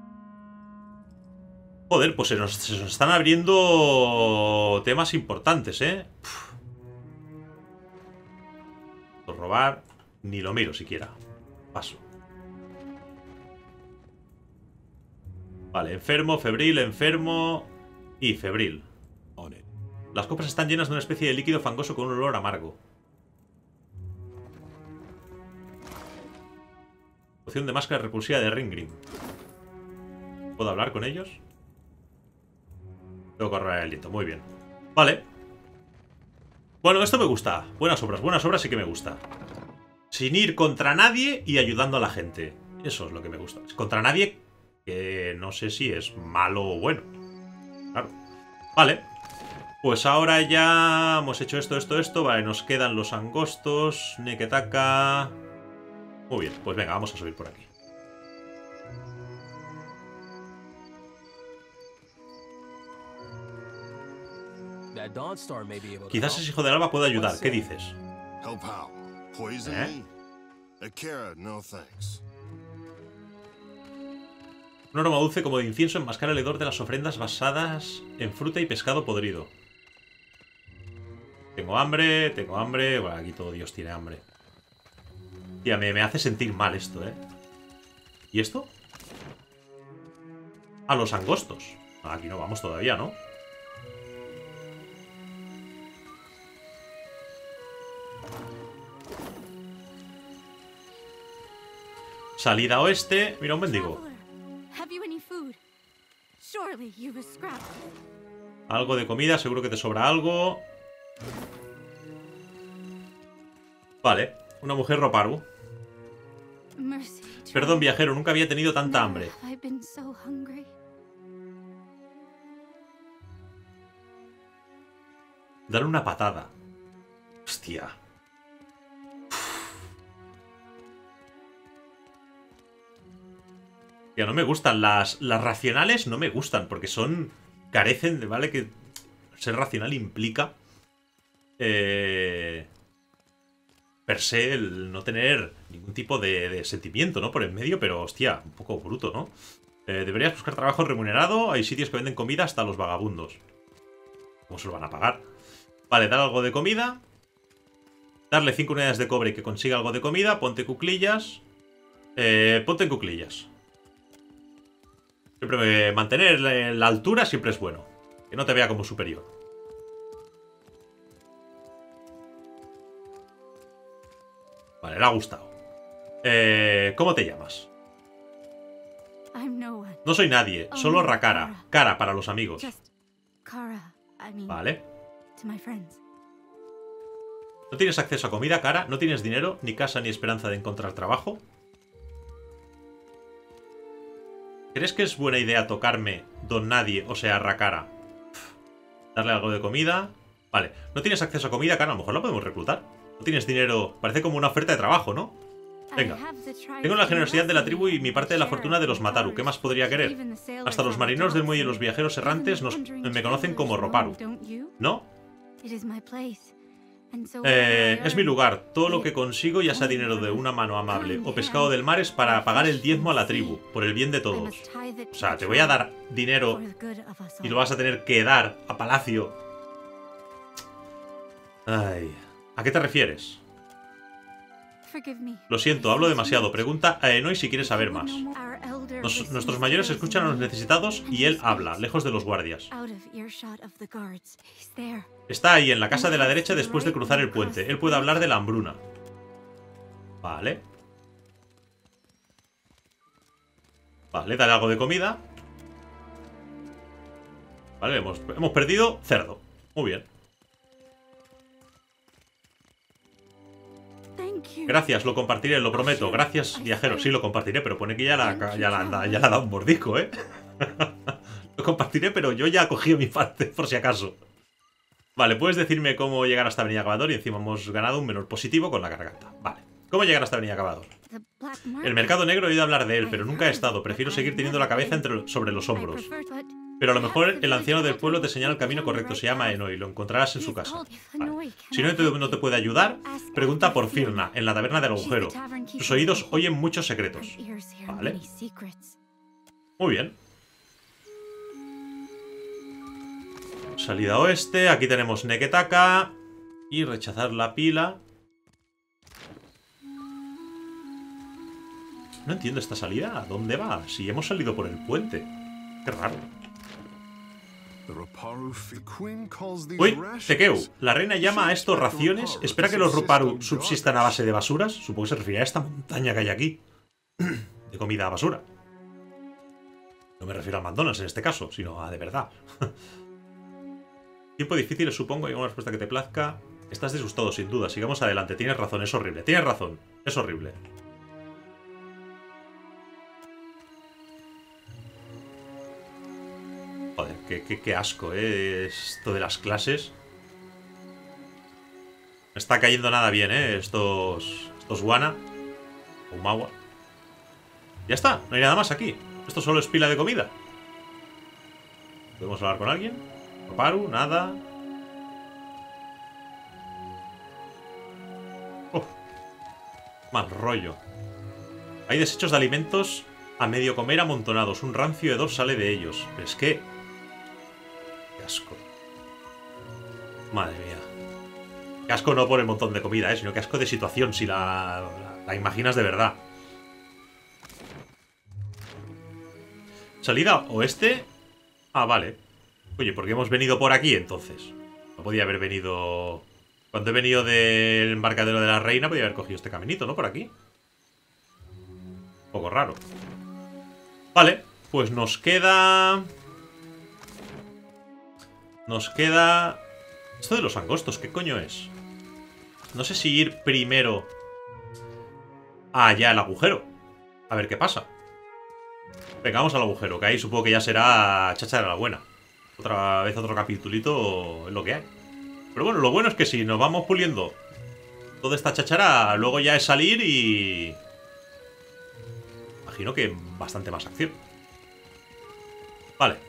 Joder, pues se nos, se nos están abriendo temas importantes, ¿eh? Por robar, ni lo miro siquiera. Paso. Vale, enfermo, febril, enfermo y febril. Las copas están llenas de una especie de líquido fangoso con un olor amargo. Poción de máscara repulsiva de Ringrim. ¿Puedo hablar con ellos? Tengo que ahorrar el aliento, muy bien. Vale. Bueno, esto me gusta. Buenas obras, buenas obras sí que me gusta. Sin ir contra nadie y ayudando a la gente. Eso es lo que me gusta. Contra nadie, que no sé si es malo o bueno. Claro. Vale. Pues ahora ya hemos hecho esto, esto, esto. Vale, nos quedan los angostos. Neketaka. Muy bien, pues venga, vamos a subir por aquí. Quizás ese hijo del alba pueda ayudar. ¿Qué dices? ¿Eh? Un aroma dulce como de incienso enmascara el hedor de las ofrendas basadas en fruta y pescado podrido. Tengo hambre, tengo hambre. Bueno, aquí todo Dios tiene hambre. Tía, me, me hace sentir mal esto, ¿eh? ¿Y esto? A los angostos. Aquí no vamos todavía, ¿no? Salida oeste. Mira, un mendigo. Algo de comida, seguro que te sobra algo. Vale, una mujer Roparu. Perdón, viajero, nunca había tenido tanta hambre. Dale una patada. Hostia. Ya no me gustan. Las, las racionales no me gustan porque son... Carecen de... ¿Vale? Que ser racional implica... Eh... Per se el no tener ningún tipo de, de sentimiento, ¿no? Por en medio, pero hostia, un poco bruto, ¿no? Eh, deberías buscar trabajo remunerado. Hay sitios que venden comida hasta los vagabundos. ¿Cómo se lo van a pagar? Vale, dar algo de comida. Darle cinco unidades de cobre y que consiga algo de comida. Ponte cuclillas. Eh, ponte en cuclillas. Siempre mantener la altura siempre es bueno. Que no te vea como superior. Vale, le ha gustado. Eh, ¿Cómo te llamas? No soy nadie, solo Rakara. Cara para los amigos. Vale. ¿No tienes acceso a comida, Cara? ¿No tienes dinero, ni casa, ni esperanza de encontrar trabajo? ¿Crees que es buena idea tocarme, don nadie, o sea, Rakara? Darle algo de comida. Vale, ¿no tienes acceso a comida, Cara? A lo mejor la podemos reclutar. No tienes dinero. Parece como una oferta de trabajo, ¿no? Venga. Tengo la generosidad de la tribu y mi parte de la fortuna de los Mataru. ¿Qué más podría querer? Hasta los marineros del muelle y los viajeros errantes nos, me conocen como Roparu. ¿No? Eh, es mi lugar. Todo lo que consigo, ya sea dinero de una mano amable o pescado del mar, es para pagar el diezmo a la tribu, por el bien de todos. O sea, te voy a dar dinero y lo vas a tener que dar a palacio. Ay... ¿A qué te refieres? Lo siento, hablo demasiado. Pregunta a Enoi si quiere saber más. Nos, nuestros mayores escuchan a los necesitados y él habla, lejos de los guardias. Está ahí, en la casa de la derecha, después de cruzar el puente. Él puede hablar de la hambruna. Vale. Vale, dale algo de comida. Vale, hemos, hemos perdido cerdo. Muy bien. Gracias, lo compartiré, lo prometo. Gracias, viajero. Sí, lo compartiré, pero pone que ya la, ya la, ya la ha dado un mordisco, ¿eh? Lo compartiré, pero yo ya he cogido mi parte, por si acaso. Vale, puedes decirme cómo llegar hasta Avenida Cavador y encima hemos ganado un menor positivo con la garganta. Vale. ¿Cómo llegar hasta Avenida Cavador? El mercado negro he oído hablar de él, pero nunca he estado. Prefiero seguir teniendo la cabeza entre, sobre los hombros. Pero a lo mejor el anciano del pueblo te señala el camino correcto. Se llama Enoi. Lo encontrarás en su casa. Vale. Si no te, no te puede ayudar, pregunta por Firna, en la taberna del agujero. Sus oídos oyen muchos secretos. Vale. Muy bien. Salida oeste. Aquí tenemos Neketaka. Y rechazar la pila. No entiendo esta salida. ¿A dónde va? Si hemos salido por el puente. Qué raro. Uy, Tekeu. La reina llama a estos raciones. ¿Espera que los Roparu subsistan a base de basuras? Supongo que se refiere a esta montaña que hay aquí. De comida a basura. No me refiero al McDonald's en este caso, sino a de verdad. Tiempo difícil, supongo. Hay una respuesta que te plazca. Estás disgustado, sin duda. Sigamos adelante. Tienes razón, es horrible. Tienes razón, es horrible. Joder, qué, qué, qué asco, ¿eh? Esto de las clases. No está cayendo nada bien, ¿eh? Estos... Estos Wana. O Umawa. Ya está, no hay nada más aquí. Esto solo es pila de comida. ¿Podemos hablar con alguien? Roparu, nada. Uf. Mal rollo. Hay desechos de alimentos a medio comer amontonados. Un rancio hedor sale de ellos. Pero es que... Qué asco. Madre mía. Qué asco no por el montón de comida, ¿eh? Sino que asco de situación, si la, la, la imaginas de verdad. Salida oeste. Ah, vale. Oye, ¿por qué hemos venido por aquí entonces? No podía haber venido... Cuando he venido del embarcadero de la reina, podía haber cogido este caminito, ¿no? Por aquí. Un poco raro. Vale, pues nos queda... Nos queda... Esto de los angostos, ¿qué coño es? No sé si ir primero allá al agujero. A ver qué pasa. Venga, vamos al agujero, que ahí supongo que ya será chacha de la buena. Otra vez otro capitulito es lo que hay. Pero bueno, lo bueno es que si nos vamos puliendo toda esta chachara, luego ya es salir y... Imagino que bastante más acción. Vale.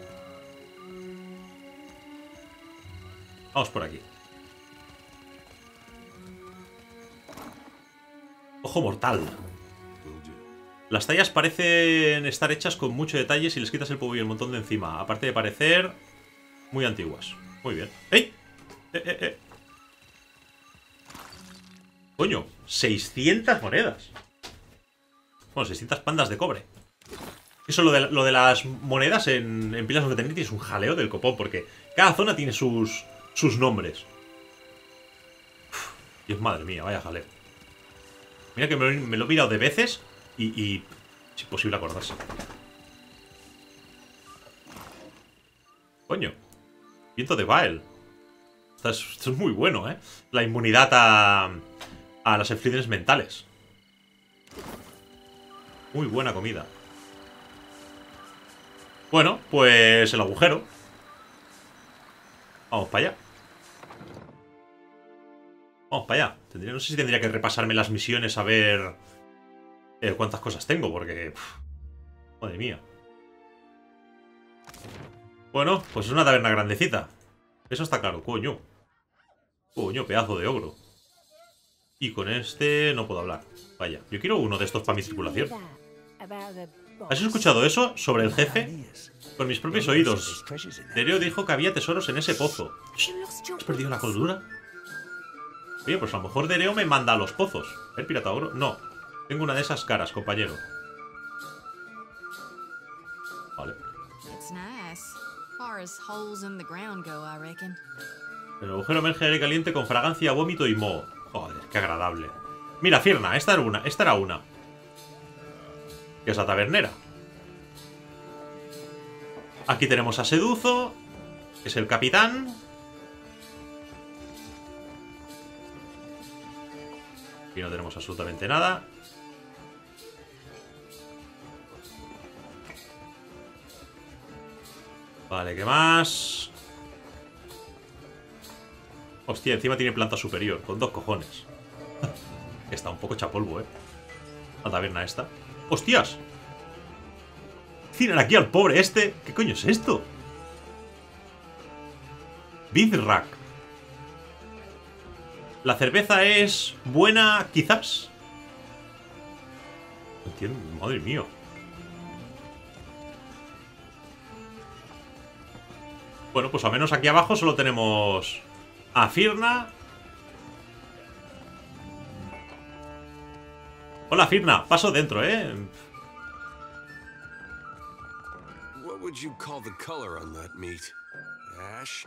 Vamos por aquí. Ojo mortal. Las tallas parecen estar hechas con mucho detalle si les quitas el polvo y el montón de encima. Aparte de parecer muy antiguas. Muy bien. ¡Ey! ¡Eh, eh, eh! Coño, seiscientas monedas. Bueno, seiscientas pandas de cobre. Eso, lo de, lo de las monedas en, en Pillars of Eternity es un jaleo del copón, porque cada zona tiene sus, sus nombres. Uf, Dios, madre mía, vaya jaleo. Mira que me, me lo he mirado de veces y, y es imposible acordarse. Coño, viento de Bael. Esto es, esto es muy bueno, ¿eh? La inmunidad a, a las aflicciones mentales. Muy buena comida. Bueno, pues el agujero. Vamos para allá. Vamos para allá. Tendría, no sé si tendría que repasarme las misiones a ver eh, cuántas cosas tengo, porque... Pff, madre mía. Bueno, pues es una taberna grandecita. Eso está claro, coño. Coño, pedazo de ogro. Y con este no puedo hablar. Vaya, yo quiero uno de estos para mi tripulación. ¿Has escuchado eso sobre el jefe? Con mis propios oídos. Nereo dijo que había tesoros en ese pozo. ¿Has perdido la cordura? Oye, pues a lo mejor Nereo me manda a los pozos. ¿El pirata ogro? No. Tengo una de esas caras, compañero. Vale. El agujero emerge aire caliente con fragancia, vómito y moho. Joder, qué agradable. Mira, Fierna, esta era una. Esta era una. Que es la tabernera. Aquí tenemos a Seduzo, que es el capitán. Aquí no tenemos absolutamente nada. Vale, ¿qué más? Hostia, encima tiene planta superior, con dos cojones. Está un poco chapolvo, ¿eh? La taberna esta. ¡Hostias! Tienen aquí al pobre este. ¿Qué coño es esto? Vidrak. La cerveza es buena, quizás. No entiendo, madre mía. Bueno, pues al menos aquí abajo solo tenemos a Firna. Hola, Firna. Paso dentro, ¿eh? Would you call the color on that meat? Ash?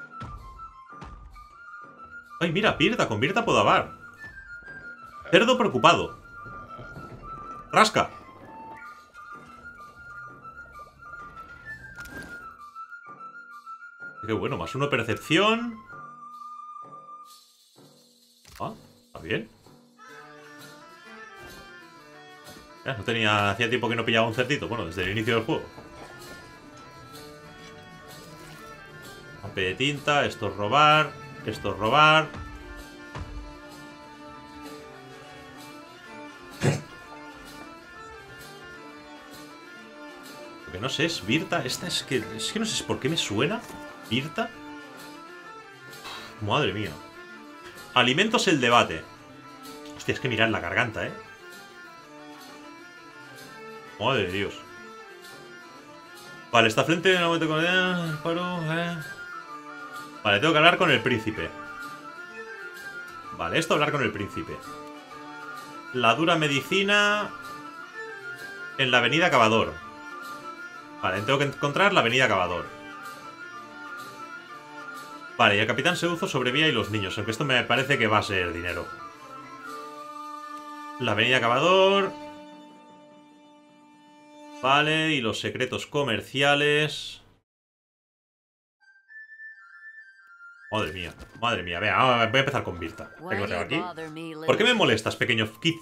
Ay, mira, Pirta, con Pirta puedo hablar. Cerdo preocupado. Rasca. Qué bueno, más uno percepción. Ah, está bien. Ya, no tenía... Hacía tiempo que no pillaba un cerdito. Bueno, desde el inicio del juego. Ampe de tinta, esto es robar. Esto es robar. Lo que no sé es Virta. Esta es que... Es que no sé por qué me suena. Virta. Madre mía. Alimentos el debate. Hostia, es que mirad la garganta, ¿eh? Madre de Dios. Vale, está frente. No me con... eh, paro, eh. Vale, tengo que hablar con el príncipe. Vale, esto hablar con el príncipe. La dura medicina... En la avenida Cavador. Vale, tengo que encontrar la avenida Cavador. Vale, y el capitán Seuzo sobrevía y los niños, aunque esto me parece que va a ser dinero. La avenida Cavador. Vale, y los secretos comerciales. Madre mía, madre mía. Vea, voy a empezar con Virta. ¿Qué lo tengo aquí? ¿Por qué me molestas, pequeño Kid?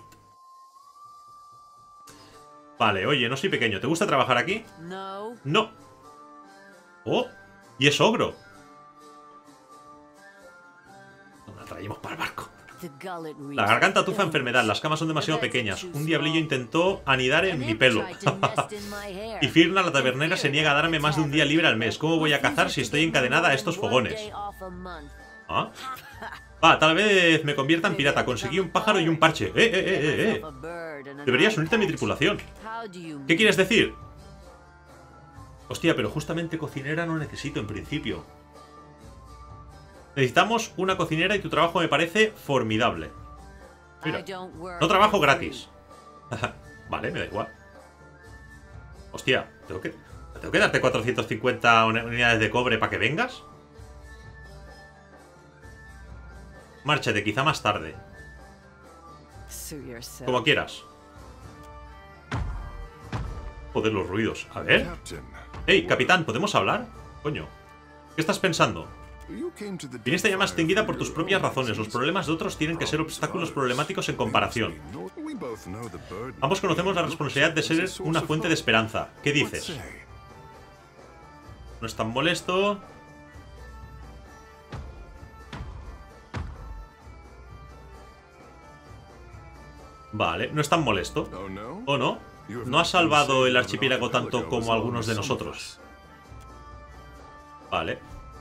Vale, oye, no soy pequeño. ¿Te gusta trabajar aquí? No. No. Oh, y es ogro. La traemos para el barco. La garganta tufa enfermedad, las camas son demasiado pequeñas. Un diablillo intentó anidar en mi pelo. Y Firna, la tabernera, se niega a darme más de un día libre al mes. ¿Cómo voy a cazar si estoy encadenada a estos fogones? ¿Ah? Va, tal vez me convierta en pirata. Conseguí un pájaro y un parche. ¡Eh, eh, eh, eh! eh! Deberías unirte a mi tripulación. ¿Qué quieres decir? Hostia, pero justamente cocinera no necesito en principio. Necesitamos una cocinera y tu trabajo me parece formidable. Mira, no trabajo gratis. Vale, me da igual. Hostia, ¿tengo que, ¿tengo que darte cuatrocientas cincuenta unidades de cobre para que vengas? Márchate, quizá más tarde. Como quieras. Joder, los ruidos. A ver. Hey, capitán, ¿podemos hablar? Coño. ¿Qué estás pensando? Viniste llama extinguida por tus propias razones. Los problemas de otros tienen que ser obstáculos problemáticos en comparación. Ambos conocemos la responsabilidad de ser una fuente de esperanza. ¿Qué dices? No es tan molesto. Vale, no es tan molesto. ¿O no? No has salvado el archipiélago tanto como algunos de nosotros. Vale.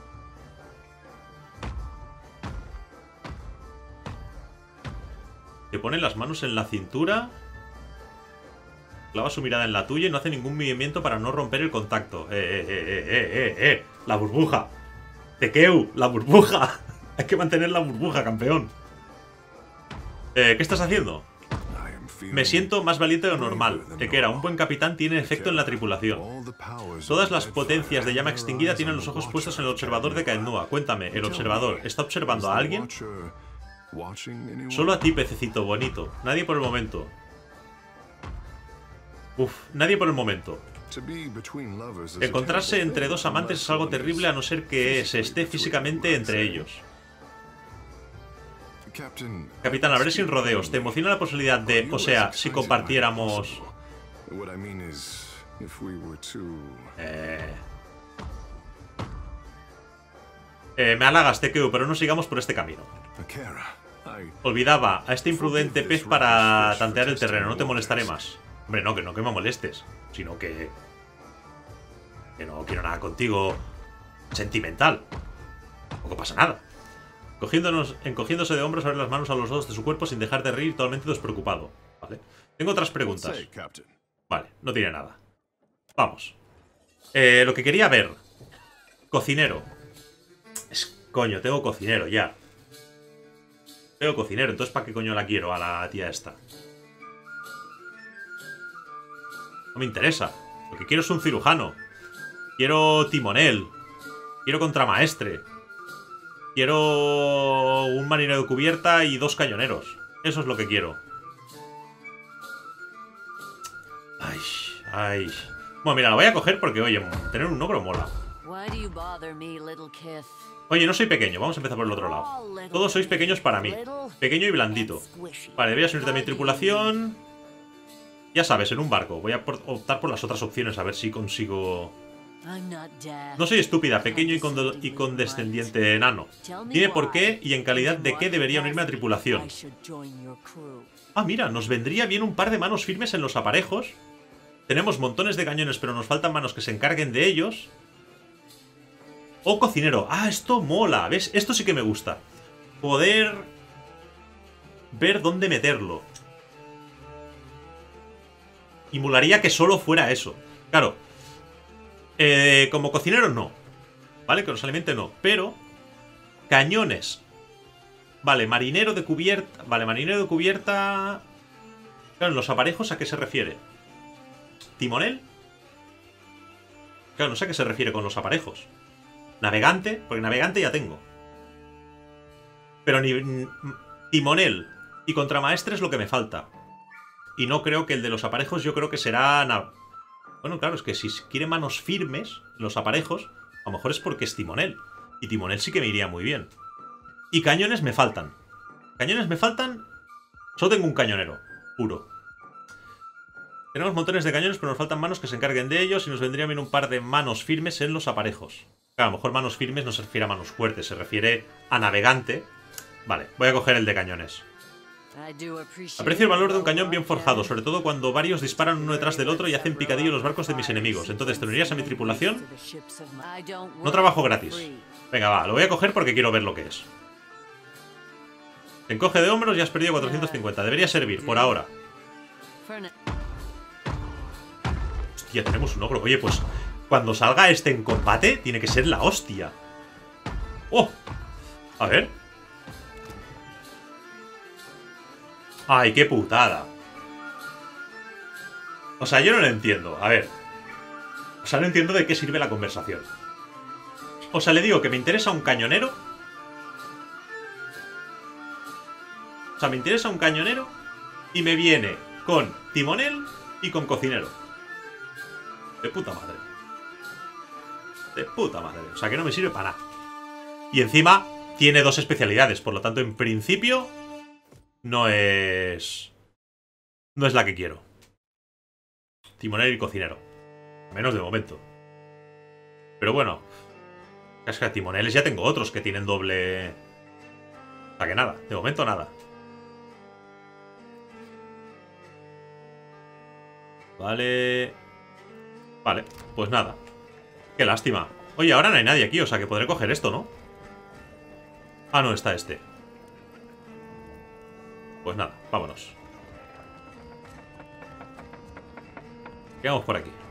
Te pone las manos en la cintura. Clava su mirada en la tuya y no hace ningún movimiento para no romper el contacto. Eh, eh, eh, eh, eh, eh, eh. La burbuja. Tekeu, la burbuja. Hay que mantener la burbuja, campeón. Eh, ¿qué estás haciendo? Me siento más valiente de lo normal. Tekera, un buen capitán tiene efecto en la tripulación. Todas las potencias de llama extinguida tienen los ojos puestos en el observador de Kaennua. Cuéntame, ¿el observador está observando a alguien? Solo a ti, pececito bonito. Nadie por el momento. Uf, nadie por el momento. Encontrarse entre dos amantes es algo terrible a no ser que se esté físicamente entre ellos. Capitán, hablaré sin rodeos. ¿Te emociona la posibilidad de, o sea, si compartiéramos... Eh... Eh, me halagas, Tekeu, pero no sigamos por este camino. Olvidaba a este imprudente pez para tantear el terreno. No te molestaré más. Hombre, no, que no que me molestes, sino que... Que no quiero nada contigo sentimental. Tampoco pasa nada. Cogiéndonos, encogiéndose de hombros, abre las manos a los lados de su cuerpo sin dejar de reír, totalmente despreocupado. Vale. Tengo otras preguntas. Vale, no tiene nada. Vamos. Eh, lo que quería ver. Cocinero. Es, coño, tengo cocinero ya. Tengo cocinero, entonces ¿para qué coño la quiero a la tía esta? No me interesa. Lo que quiero es un cirujano. Quiero timonel. Quiero contramaestre. Quiero un marinero de cubierta y dos cañoneros. Eso es lo que quiero. Ay, ay. Bueno, mira, la voy a coger porque, oye, tener un ogro mola. Oye, no soy pequeño. Vamos a empezar por el otro lado. Todos sois pequeños para mí. Pequeño y blandito. Vale, voy a subirte a mi tripulación. Ya sabes, en un barco. Voy a optar por las otras opciones a ver si consigo... No soy estúpida, pequeño y, condo y condescendiente enano. Dime por qué y en calidad de qué debería unirme a tripulación. Ah, mira, nos vendría bien un par de manos firmes en los aparejos. Tenemos montones de cañones, pero nos faltan manos que se encarguen de ellos. O cocinero. Ah, esto mola, ¿ves? Esto sí que me gusta. Poder ver dónde meterlo. Y molaría que solo fuera eso. Claro. Eh, como cocinero no. ¿Vale? Que nos alimente no. Pero cañones Vale, marinero de cubierta... Vale, marinero de cubierta... Claro, ¿en los aparejos a qué se refiere? ¿Timonel? Claro, no sé a qué se refiere con los aparejos. Navegante, porque navegante ya tengo. Pero ni... Timonel y contramaestre es lo que me falta. Y no creo que el de los aparejos, yo creo que será... Bueno, claro, es que si quiere manos firmes, los aparejos, a lo mejor es porque es timonel. Y timonel sí que me iría muy bien. Y cañones me faltan. Cañones me faltan... Solo tengo un cañonero, puro. Tenemos montones de cañones, pero nos faltan manos que se encarguen de ellos y nos vendría bien un par de manos firmes en los aparejos. Claro, a lo mejor manos firmes no se refiere a manos fuertes, se refiere a navegante. Vale, voy a coger el de cañones. Aprecio el valor de un cañón bien forjado, sobre todo cuando varios disparan uno detrás del otro y hacen picadillo en los barcos de mis enemigos. Entonces, ¿te unirías a mi tripulación? No trabajo gratis. Venga, va, lo voy a coger porque quiero ver lo que es. Te encoge de hombros y has perdido cuatrocientos cincuenta. Debería servir, por ahora. Hostia, tenemos un ogro. Oye, pues cuando salga este en combate, tiene que ser la hostia. ¡Oh! A ver. ¡Ay, qué putada! O sea, yo no lo entiendo. A ver. O sea, no entiendo de qué sirve la conversación. O sea, le digo que me interesa un cañonero. O sea, me interesa un cañonero y me viene con timonel y con cocinero. De puta madre. De puta madre. O sea, que no me sirve para nada. Y encima tiene dos especialidades. Por lo tanto, en principio... No es... No es la que quiero. Timonel y cocinero. Menos de momento. Pero bueno. Es que a timoneles ya tengo otros que tienen doble... O sea que nada. De momento nada. Vale... Vale. Pues nada. Qué lástima. Oye, ahora no hay nadie aquí. O sea que podré coger esto, ¿no? Ah, no, está este. Pues nada, vámonos. ¿Qué vamos por aquí?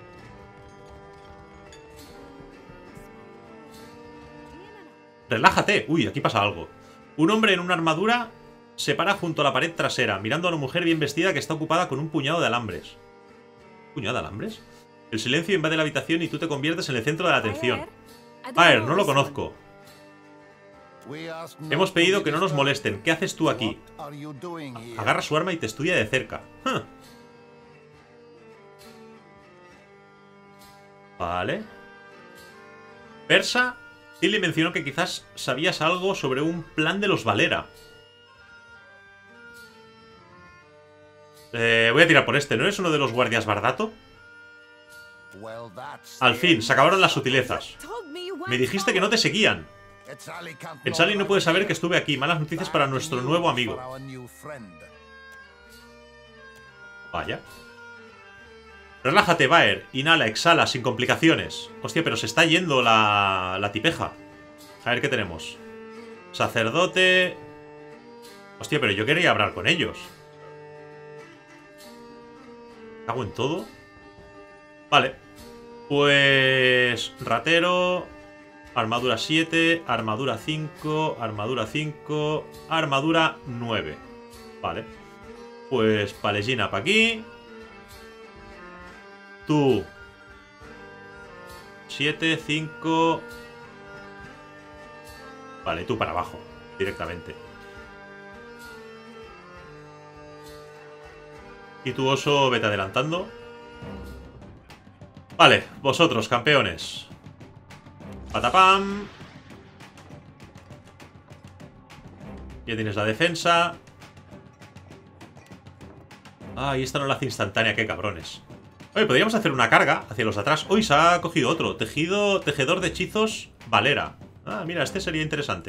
Relájate. Uy, aquí pasa algo. Un hombre en una armadura se para junto a la pared trasera, mirando a una mujer bien vestida que está ocupada con un puñado de alambres. ¿Puñado de alambres? El silencio invade la habitación y tú te conviertes en el centro de la atención. Baer, no lo conozco. Hemos pedido que no nos molesten. ¿Qué haces tú aquí? Agarra su arma y te estudia de cerca. Huh. Vale. Persa. Tilly mencionó que quizás sabías algo sobre un plan de los Valera. Eh, voy a tirar por este. ¿No eres uno de los guardias Bardato? Al fin, se acabaron las sutilezas. Me dijiste que no te seguían. Ensali no puede saber que estuve aquí. Malas noticias para nuestro nuevo amigo. Vaya. Relájate, Baer. Inhala, exhala, sin complicaciones. Hostia, pero se está yendo la, la tipeja. A ver qué tenemos. Sacerdote. Hostia, pero yo quería hablar con ellos. ¿Cago en todo? Vale. Pues... Ratero... Armadura siete, armadura cinco, armadura cinco, armadura nueve. Vale. Pues Palestina para aquí. Tú. siete, cinco. Vale, tú para abajo. Directamente. Y tu oso, vete adelantando. Vale, vosotros, campeones. Patapam. Ya tienes la defensa. Ah, y esta no la hace instantánea, qué cabrones. Oye, podríamos hacer una carga hacia los de atrás. Uy, se ha cogido otro. Tejido, tejedor de hechizos Valera. Ah, mira, este sería interesante.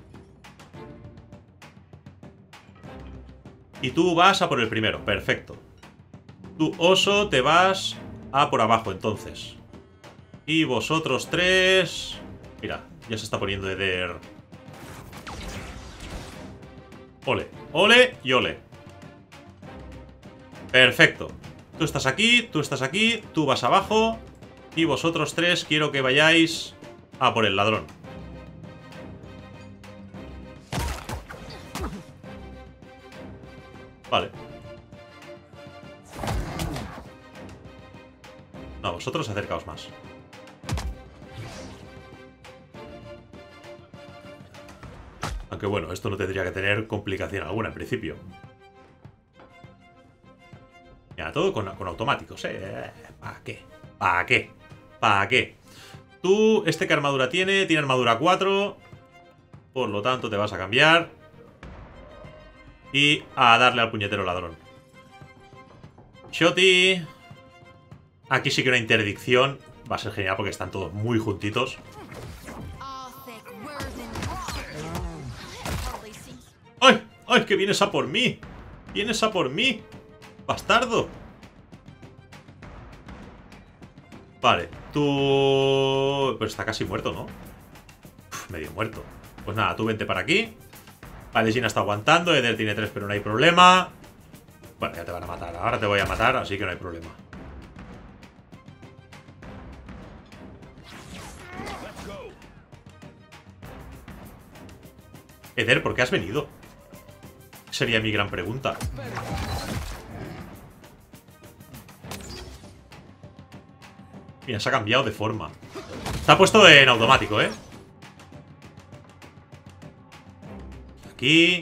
Y tú vas a por el primero, perfecto. Tú, oso, te vas a por abajo, entonces. Y vosotros tres... Mira, ya se está poniendo Eder. Ole, ole y ole. Perfecto. Tú estás aquí, tú estás aquí, tú vas abajo. Y vosotros tres quiero que vayáis a por el ladrón. Vale. No, vosotros acercaos más. Aunque bueno, esto no tendría que tener complicación alguna en principio. Mira, todo con, con automáticos, ¿eh? ¿Para qué? ¿Para qué? ¿Para qué? Tú, este que armadura tiene, tiene armadura cuatro. Por lo tanto, te vas a cambiar. Y a darle al puñetero ladrón. Shoti. Aquí sí que una interdicción va a ser genial porque están todos muy juntitos. ¡Ay! ¡Ay! ¡Que vienes a por mí! ¡Vienes a por mí! ¡Bastardo! Vale, tú... Pero está casi muerto, ¿no? Uf, medio muerto. Pues nada, tú vente para aquí. Vale, Gina está aguantando. Eder tiene tres, pero no hay problema. Bueno, ya te van a matar. Ahora te voy a matar, así que no hay problema. Eder, ¿por qué has venido? Sería mi gran pregunta. Mira, se ha cambiado de forma. Se ha puesto en automático, ¿eh? Aquí.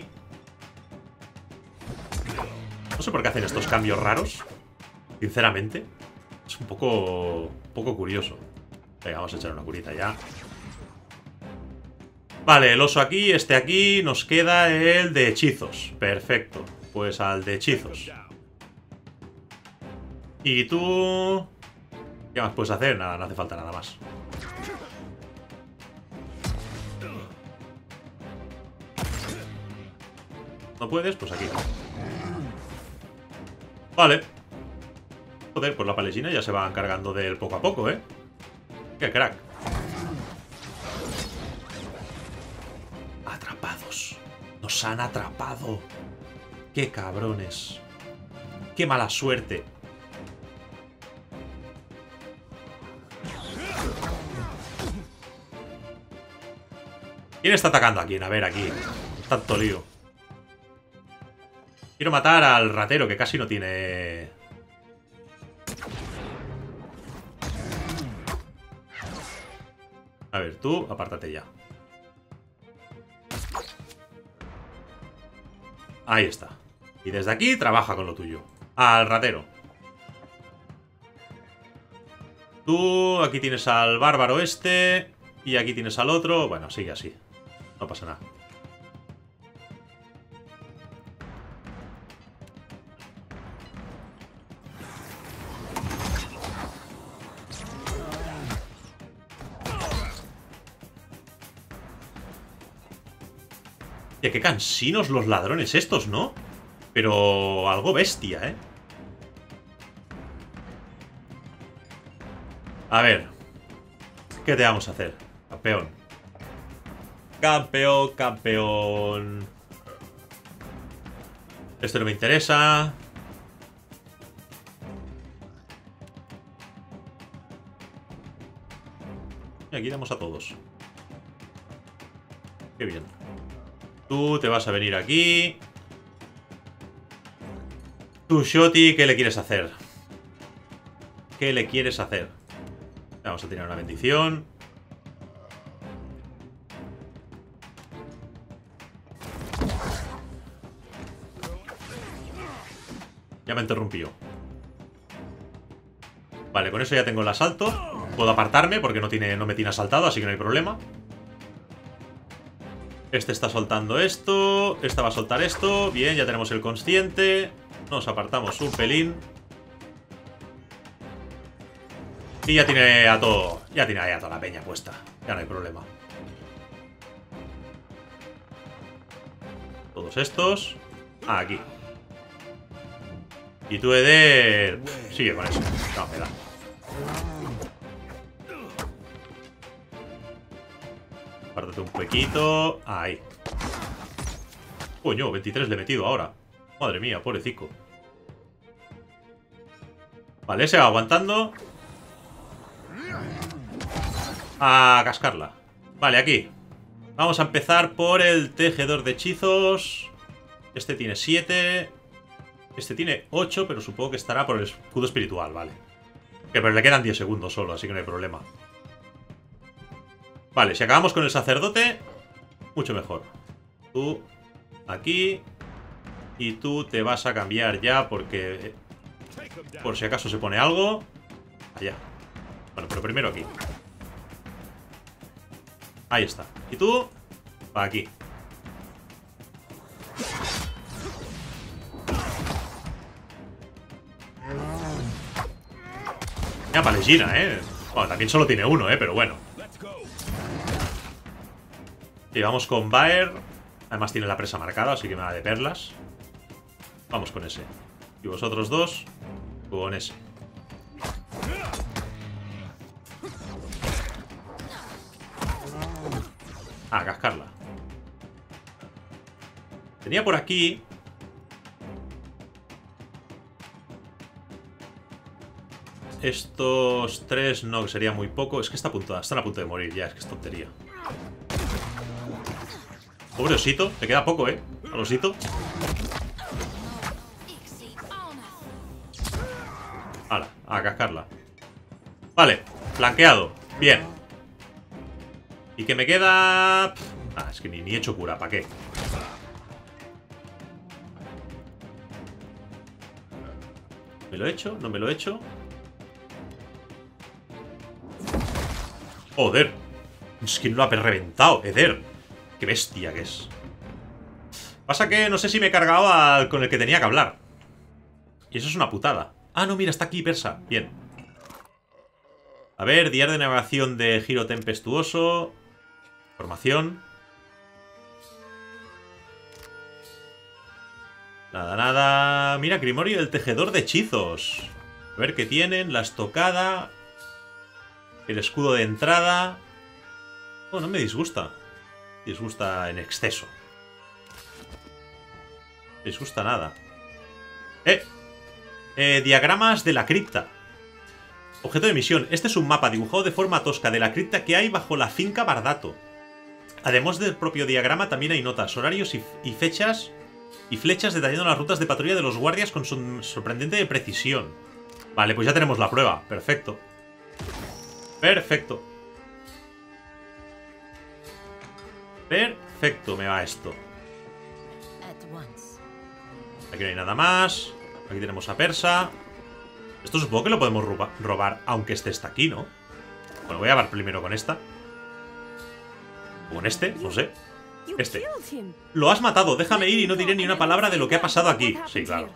No sé por qué hacen estos cambios raros. Sinceramente. Es un poco... Un poco curioso. Venga, vamos a echar una curita ya. Vale, el oso aquí, este aquí. Nos queda el de hechizos. Perfecto. Pues al de hechizos. Y tú... ¿Qué más puedes hacer? Nada, no hace falta nada más. ¿No puedes? Pues aquí. Vale. Joder, pues la palesina ya se va cargando de él poco a poco, ¿eh? ¡Qué crack! Atrapados. Nos han atrapado. ¡Qué cabrones! ¡Qué mala suerte! ¿Quién está atacando a quién? A ver, aquí. Tanto lío. Quiero matar al ratero, que casi no tiene... A ver, tú, apártate ya. Ahí está. Y desde aquí, trabaja con lo tuyo. Al ratero. Tú, aquí tienes al bárbaro este. Y aquí tienes al otro. Bueno, sigue así. No pasa nada. Qué cansinos los ladrones estos, ¿no? Pero algo bestia, ¿eh? A ver. ¿Qué te vamos a hacer? Campeón. Campeón, campeón. Esto no me interesa. Y aquí damos a todos. Qué bien. Tú te vas a venir aquí. Tú, Shoti, ¿qué le quieres hacer? ¿Qué le quieres hacer? Vamos a tirar una bendición. Ya me interrumpió. Vale, con eso ya tengo el asalto. Puedo apartarme porque no, tiene, no me tiene asaltado, así que no hay problema. Este está soltando esto. Esta va a soltar esto. Bien, ya tenemos el consciente. Nos apartamos un pelín. Y ya tiene a todo. Ya tiene a toda la peña puesta. Ya no hay problema. Todos estos. Ah, aquí. Y tú, Eder. Sigue con eso. No, me da. Apártate un poquito. Ahí. Coño, veintitrés le he metido ahora. Madre mía, pobrecico. Vale, se va aguantando. A cascarla. Vale, aquí. Vamos a empezar por el tejedor de hechizos. Este tiene siete. Este tiene ocho, pero supongo que estará por el escudo espiritual, vale. Que pero le quedan diez segundos solo, así que no hay problema. Vale, si acabamos con el sacerdote, mucho mejor. Tú, aquí. Y tú te vas a cambiar ya porque... por si acaso se pone algo. Allá. Bueno, pero primero aquí. Ahí está. Y tú, para aquí. Mira, Palestina, ¿eh? Bueno, también solo tiene uno, ¿eh? Pero bueno. Y vamos con Baer. Además tiene la presa marcada, así que me da de perlas. Vamos con ese. Y vosotros dos, con ese. Ah, cascarla. Tenía por aquí... estos tres no, que sería muy poco. Es que está a punto, están a punto de morir ya, es que es tontería. Pobre osito, le queda poco, ¿eh? Al osito. Hala, a cascarla. Vale, flanqueado. Bien. Y que me queda... Ah, es que ni, ni he hecho cura, ¿para qué? ¿Me lo he hecho? ¿No me lo he hecho? Joder. Es que lo ha reventado, Eder. Qué bestia que es. Pasa que no sé si me he cargado al con el que tenía que hablar. Y eso es una putada. Ah, no, mira, está aquí Persa. Bien. A ver, diario de navegación de giro tempestuoso. Formación. Nada, nada. Mira, Grimorio, el tejedor de hechizos. A ver qué tienen. La estocada. El escudo de entrada. Oh, no me disgusta. Disgusta en exceso. Disgusta nada. Eh. eh diagramas de la cripta. Objeto de misión. Este es un mapa dibujado de forma tosca de la cripta que hay bajo la finca Bardato. Además del propio diagrama también hay notas, horarios y, y fechas y flechas detallando las rutas de patrulla de los guardias con su sorprendente precisión. Vale, pues ya tenemos la prueba. Perfecto. Perfecto. Perfecto me va esto. Aquí no hay nada más. Aquí tenemos a Persa. Esto supongo que lo podemos roba robar, aunque este está aquí, ¿no? Bueno, voy a hablar primero con esta. Con este, no sé. Este. Lo has matado, déjame ir y no diré ni una palabra de lo que ha pasado aquí. Sí, claro.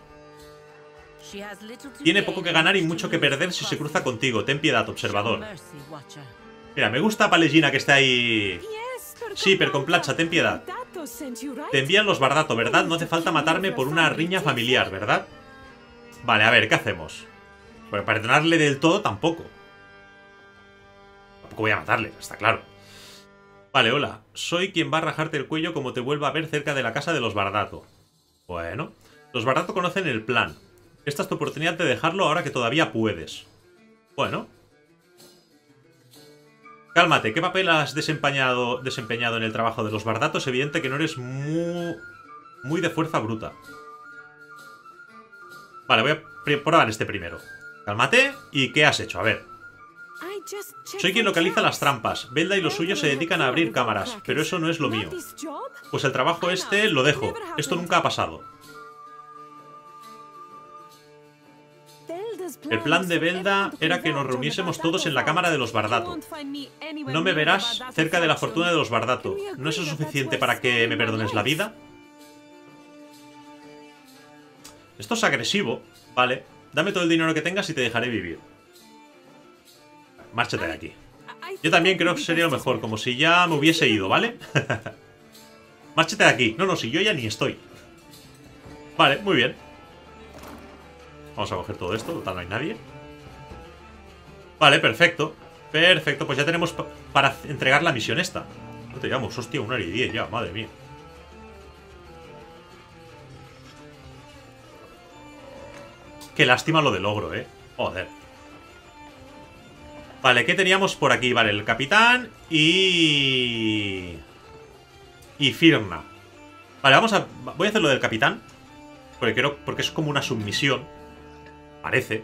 Tiene poco que ganar y mucho que perder si se cruza contigo. Ten piedad, observador. Mira, me gusta Palestina que está ahí. Sí, pero con plancha, ten piedad. Te envían los Bardato, ¿verdad? No hace falta matarme por una riña familiar, ¿verdad? Vale, a ver, ¿qué hacemos? Pues perdonarle del todo tampoco. Tampoco voy a matarle, está claro. Vale, hola. Soy quien va a rajarte el cuello como te vuelva a ver cerca de la casa de los Bardato. Bueno. Los Bardato conocen el plan. Esta es tu oportunidad de dejarlo ahora que todavía puedes. Bueno. Cálmate, ¿qué papel has desempeñado, desempeñado en el trabajo de los Bardato? Es evidente que no eres muy, muy de fuerza bruta. Vale, voy a probar este primero. Cálmate. ¿Y qué has hecho? A ver. Soy quien localiza las trampas. Velda y los suyos se dedican a abrir cámaras, pero eso no es lo mío. Pues el trabajo este lo dejo. Esto nunca ha pasado. El plan de Velda era que nos reuniésemos todos en la cámara de los Bardato. No me verás cerca de la fortuna de los Bardato. ¿No es eso suficiente para que me perdones la vida? Esto es agresivo. Vale. Dame todo el dinero que tengas y te dejaré vivir. Márchate de aquí. Yo también creo que sería lo mejor, como si ya me hubiese ido, ¿vale? Márchate de aquí. No, no, si yo ya ni estoy. Vale, muy bien. Vamos a coger todo esto, total no hay nadie. Vale, perfecto. Perfecto, pues ya tenemos pa para entregar la misión esta. No te llamo, hostia, una hora y diez ya, madre mía. Qué lástima lo del ogro, eh. Joder. Vale, ¿qué teníamos por aquí? Vale, el capitán y... y Firna. Vale, vamos a... voy a hacer lo del capitán. Porque creo, porque es como una submisión. Parece.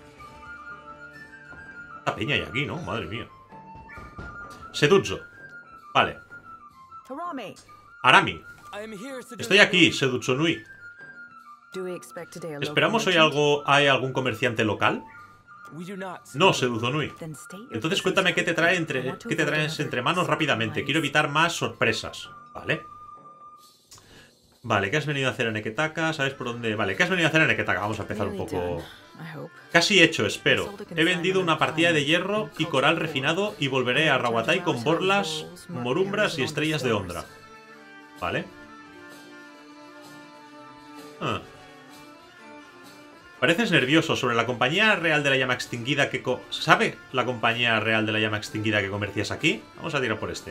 Esta peña hay aquí, ¿no? Madre mía. Sedutsu. Vale. Arami. Estoy aquí, Sedutsu Nui. ¿Esperamos hoy algo? ¿Hay algún comerciante local? No, Sedutsu Nui. Entonces cuéntame qué te trae entre, qué te traes entre manos rápidamente. Quiero evitar más sorpresas. Vale. Vale, ¿qué has venido a hacer en Eketaka? ¿Sabes por dónde? Vale, ¿qué has venido a hacer en Eketaka? Vamos a empezar un poco... Casi hecho, espero. He vendido una partida de hierro y coral refinado y volveré a Rawatai con borlas, morumbras y estrellas de Ondra. Vale. Ah. Pareces nervioso sobre la compañía real de la llama extinguida que... Co ¿Sabe la compañía real de la llama extinguida que comercias aquí? Vamos a tirar por este.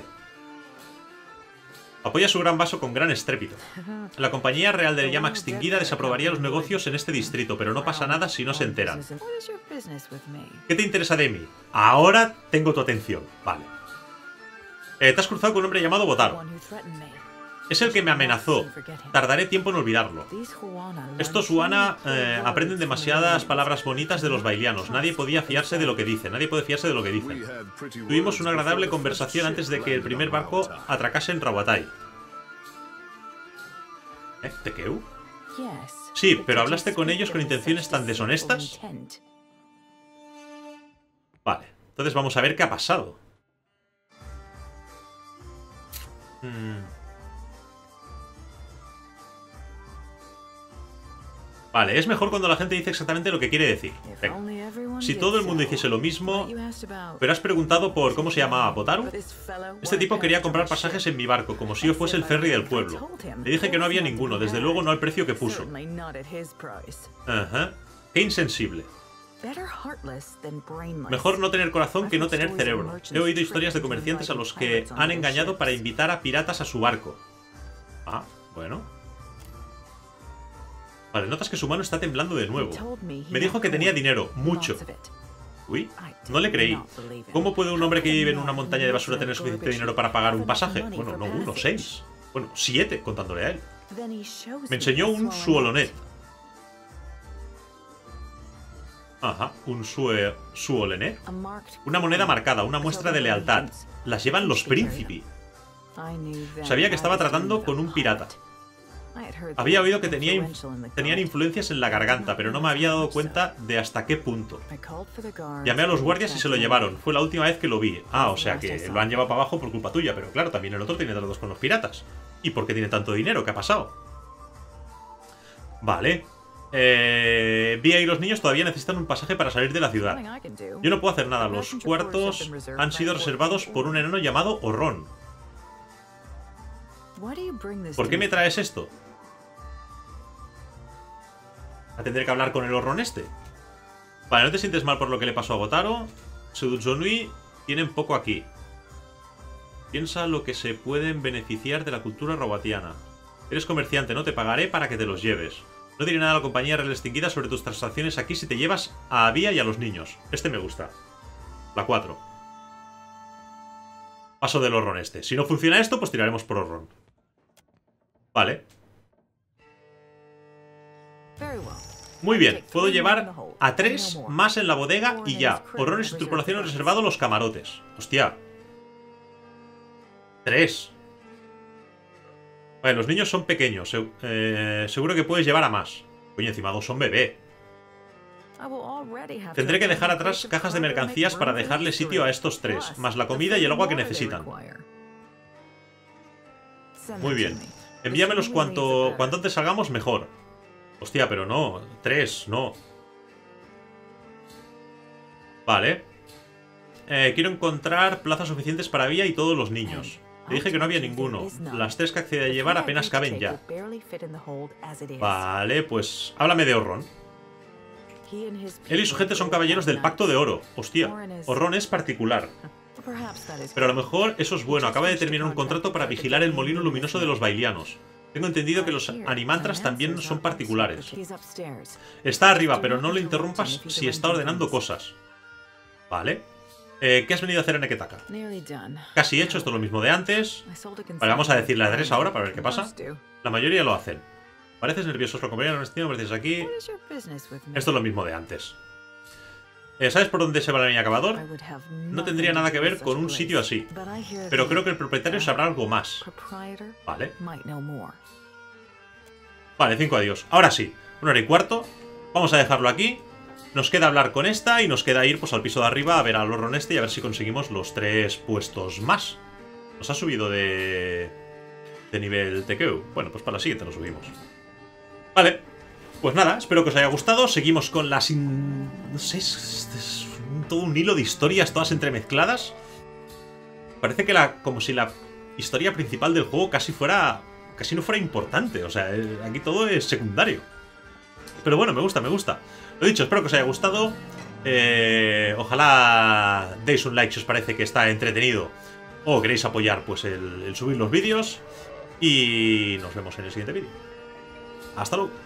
Apoya su gran vaso con gran estrépito. La compañía real de la llama extinguida desaprobaría los negocios en este distrito, pero no pasa nada si no se enteran. ¿Qué te interesa de mí? Ahora tengo tu atención. Vale. Eh, te has cruzado con un hombre llamado Botaro. Es el que me amenazó. Tardaré tiempo en olvidarlo. Estos Huana eh, aprenden demasiadas palabras bonitas de los bailianos. Nadie podía fiarse de lo que dicen. Nadie puede fiarse de lo que dicen. Tuvimos una agradable conversación antes de que el primer barco atracase en Rawatai. ¿Eh? ¿Tekeu? Sí, pero ¿hablaste con ellos con intenciones tan deshonestas? Vale, entonces vamos a ver qué ha pasado. Hmm... Vale, es mejor cuando la gente dice exactamente lo que quiere decir. Venga. Si todo el mundo hiciese lo mismo... Pero has preguntado por cómo se llamaba Botaro. Este tipo quería comprar pasajes en mi barco, como si yo fuese el ferry del pueblo. Le dije que no había ninguno, desde luego no al precio que puso. Ajá. Qué insensible. Mejor no tener corazón que no tener cerebro. He oído historias de comerciantes a los que han engañado para invitar a piratas a su barco. Ah, bueno... Vale, notas que su mano está temblando de nuevo. Me dijo que tenía dinero, mucho. Uy, no le creí. ¿Cómo puede un hombre que vive en una montaña de basura tener suficiente dinero para pagar un pasaje? Bueno, no uno, seis. Bueno, siete, contándole a él. Me enseñó un suolonet. Ajá, un sue, suolenet. Una moneda marcada, una muestra de lealtad. Las llevan los príncipes. Sabía que estaba tratando con un pirata. Había oído que tenía inf tenían influencias en la garganta, pero no me había dado cuenta de hasta qué punto. Llamé a los guardias y se lo llevaron. Fue la última vez que lo vi. Ah, o sea que lo han llevado para abajo por culpa tuya. Pero claro, también el otro tiene tratos con los piratas. ¿Y por qué tiene tanto dinero? ¿Qué ha pasado? Vale. Eh, Vía y los niños todavía necesitan un pasaje para salir de la ciudad. Yo no puedo hacer nada. Los cuartos han sido reservados por un enano llamado Orrón. ¿Por qué me traes esto? ¿A tener que hablar con el Orrón este? Vale, no te sientes mal por lo que le pasó a Botaro. Sedutsu Nui tienen poco aquí. Piensa lo que se pueden beneficiar de la cultura rawatiana. Eres comerciante, no te pagaré para que te los lleves. No diré nada a la compañía real extinguida sobre tus transacciones aquí si te llevas a Vía y a los niños. Este me gusta. La cuatro. Paso del Orrón este. Si no funciona esto, pues tiraremos por Orrón. Vale. Muy bien, puedo llevar a tres más en la bodega y ya. Orrón y su tripulación han reservado los camarotes. Hostia. Tres. Vale, los niños son pequeños. Se eh, seguro que puedes llevar a más. Coño, encima dos son bebé. Tendré que dejar atrás cajas de mercancías para dejarle sitio a estos tres, más la comida y el agua que necesitan. Muy bien. Envíamelos cuanto, cuanto antes salgamos, mejor. Hostia, pero no. Tres, no. Vale. Eh, quiero encontrar plazas suficientes para Vía y todos los niños. Le dije que no había ninguno. Las tres que accedí a llevar apenas caben ya. Vale, pues háblame de Orrón. Él y su gente son caballeros del Pacto de Oro. Hostia, Orrón es particular. Pero a lo mejor eso es bueno. Acaba de terminar un contrato para vigilar el molino luminoso de los bailianos. Tengo entendido que los animantras también son particulares. Está arriba, pero no lo interrumpas si está ordenando cosas. Vale. Eh, ¿Qué has venido a hacer en Eketaka? Casi hecho, esto es lo mismo de antes. Vale, vamos a decirle a tres ahora para ver qué pasa. La mayoría lo hacen. Pareces nervioso, lo compañero honestidad, me pareces aquí. Esto es lo mismo de antes. Eh, ¿Sabes por dónde se va la línea acabador? No tendría nada que ver con un sitio así, pero creo que el propietario sabrá algo más. Vale. Vale, cinco adiós. Ahora sí, una hora y cuarto. Vamos a dejarlo aquí. Nos queda hablar con esta y nos queda ir pues al piso de arriba a ver al horror este y a ver si conseguimos los tres puestos más. Nos ha subido de... de nivel T Q. Bueno, pues para la siguiente lo subimos. Vale. Pues nada, espero que os haya gustado. Seguimos con las... In... no sé, es, es todo un hilo de historias todas entremezcladas. Parece que la... como si la historia principal del juego casi fuera... casi no fuera importante. O sea, aquí todo es secundario. Pero bueno, me gusta, me gusta. Lo dicho, espero que os haya gustado. Eh, ojalá deis un like si os parece que está entretenido o queréis apoyar pues el, el subir los vídeos. Y nos vemos en el siguiente vídeo. Hasta luego.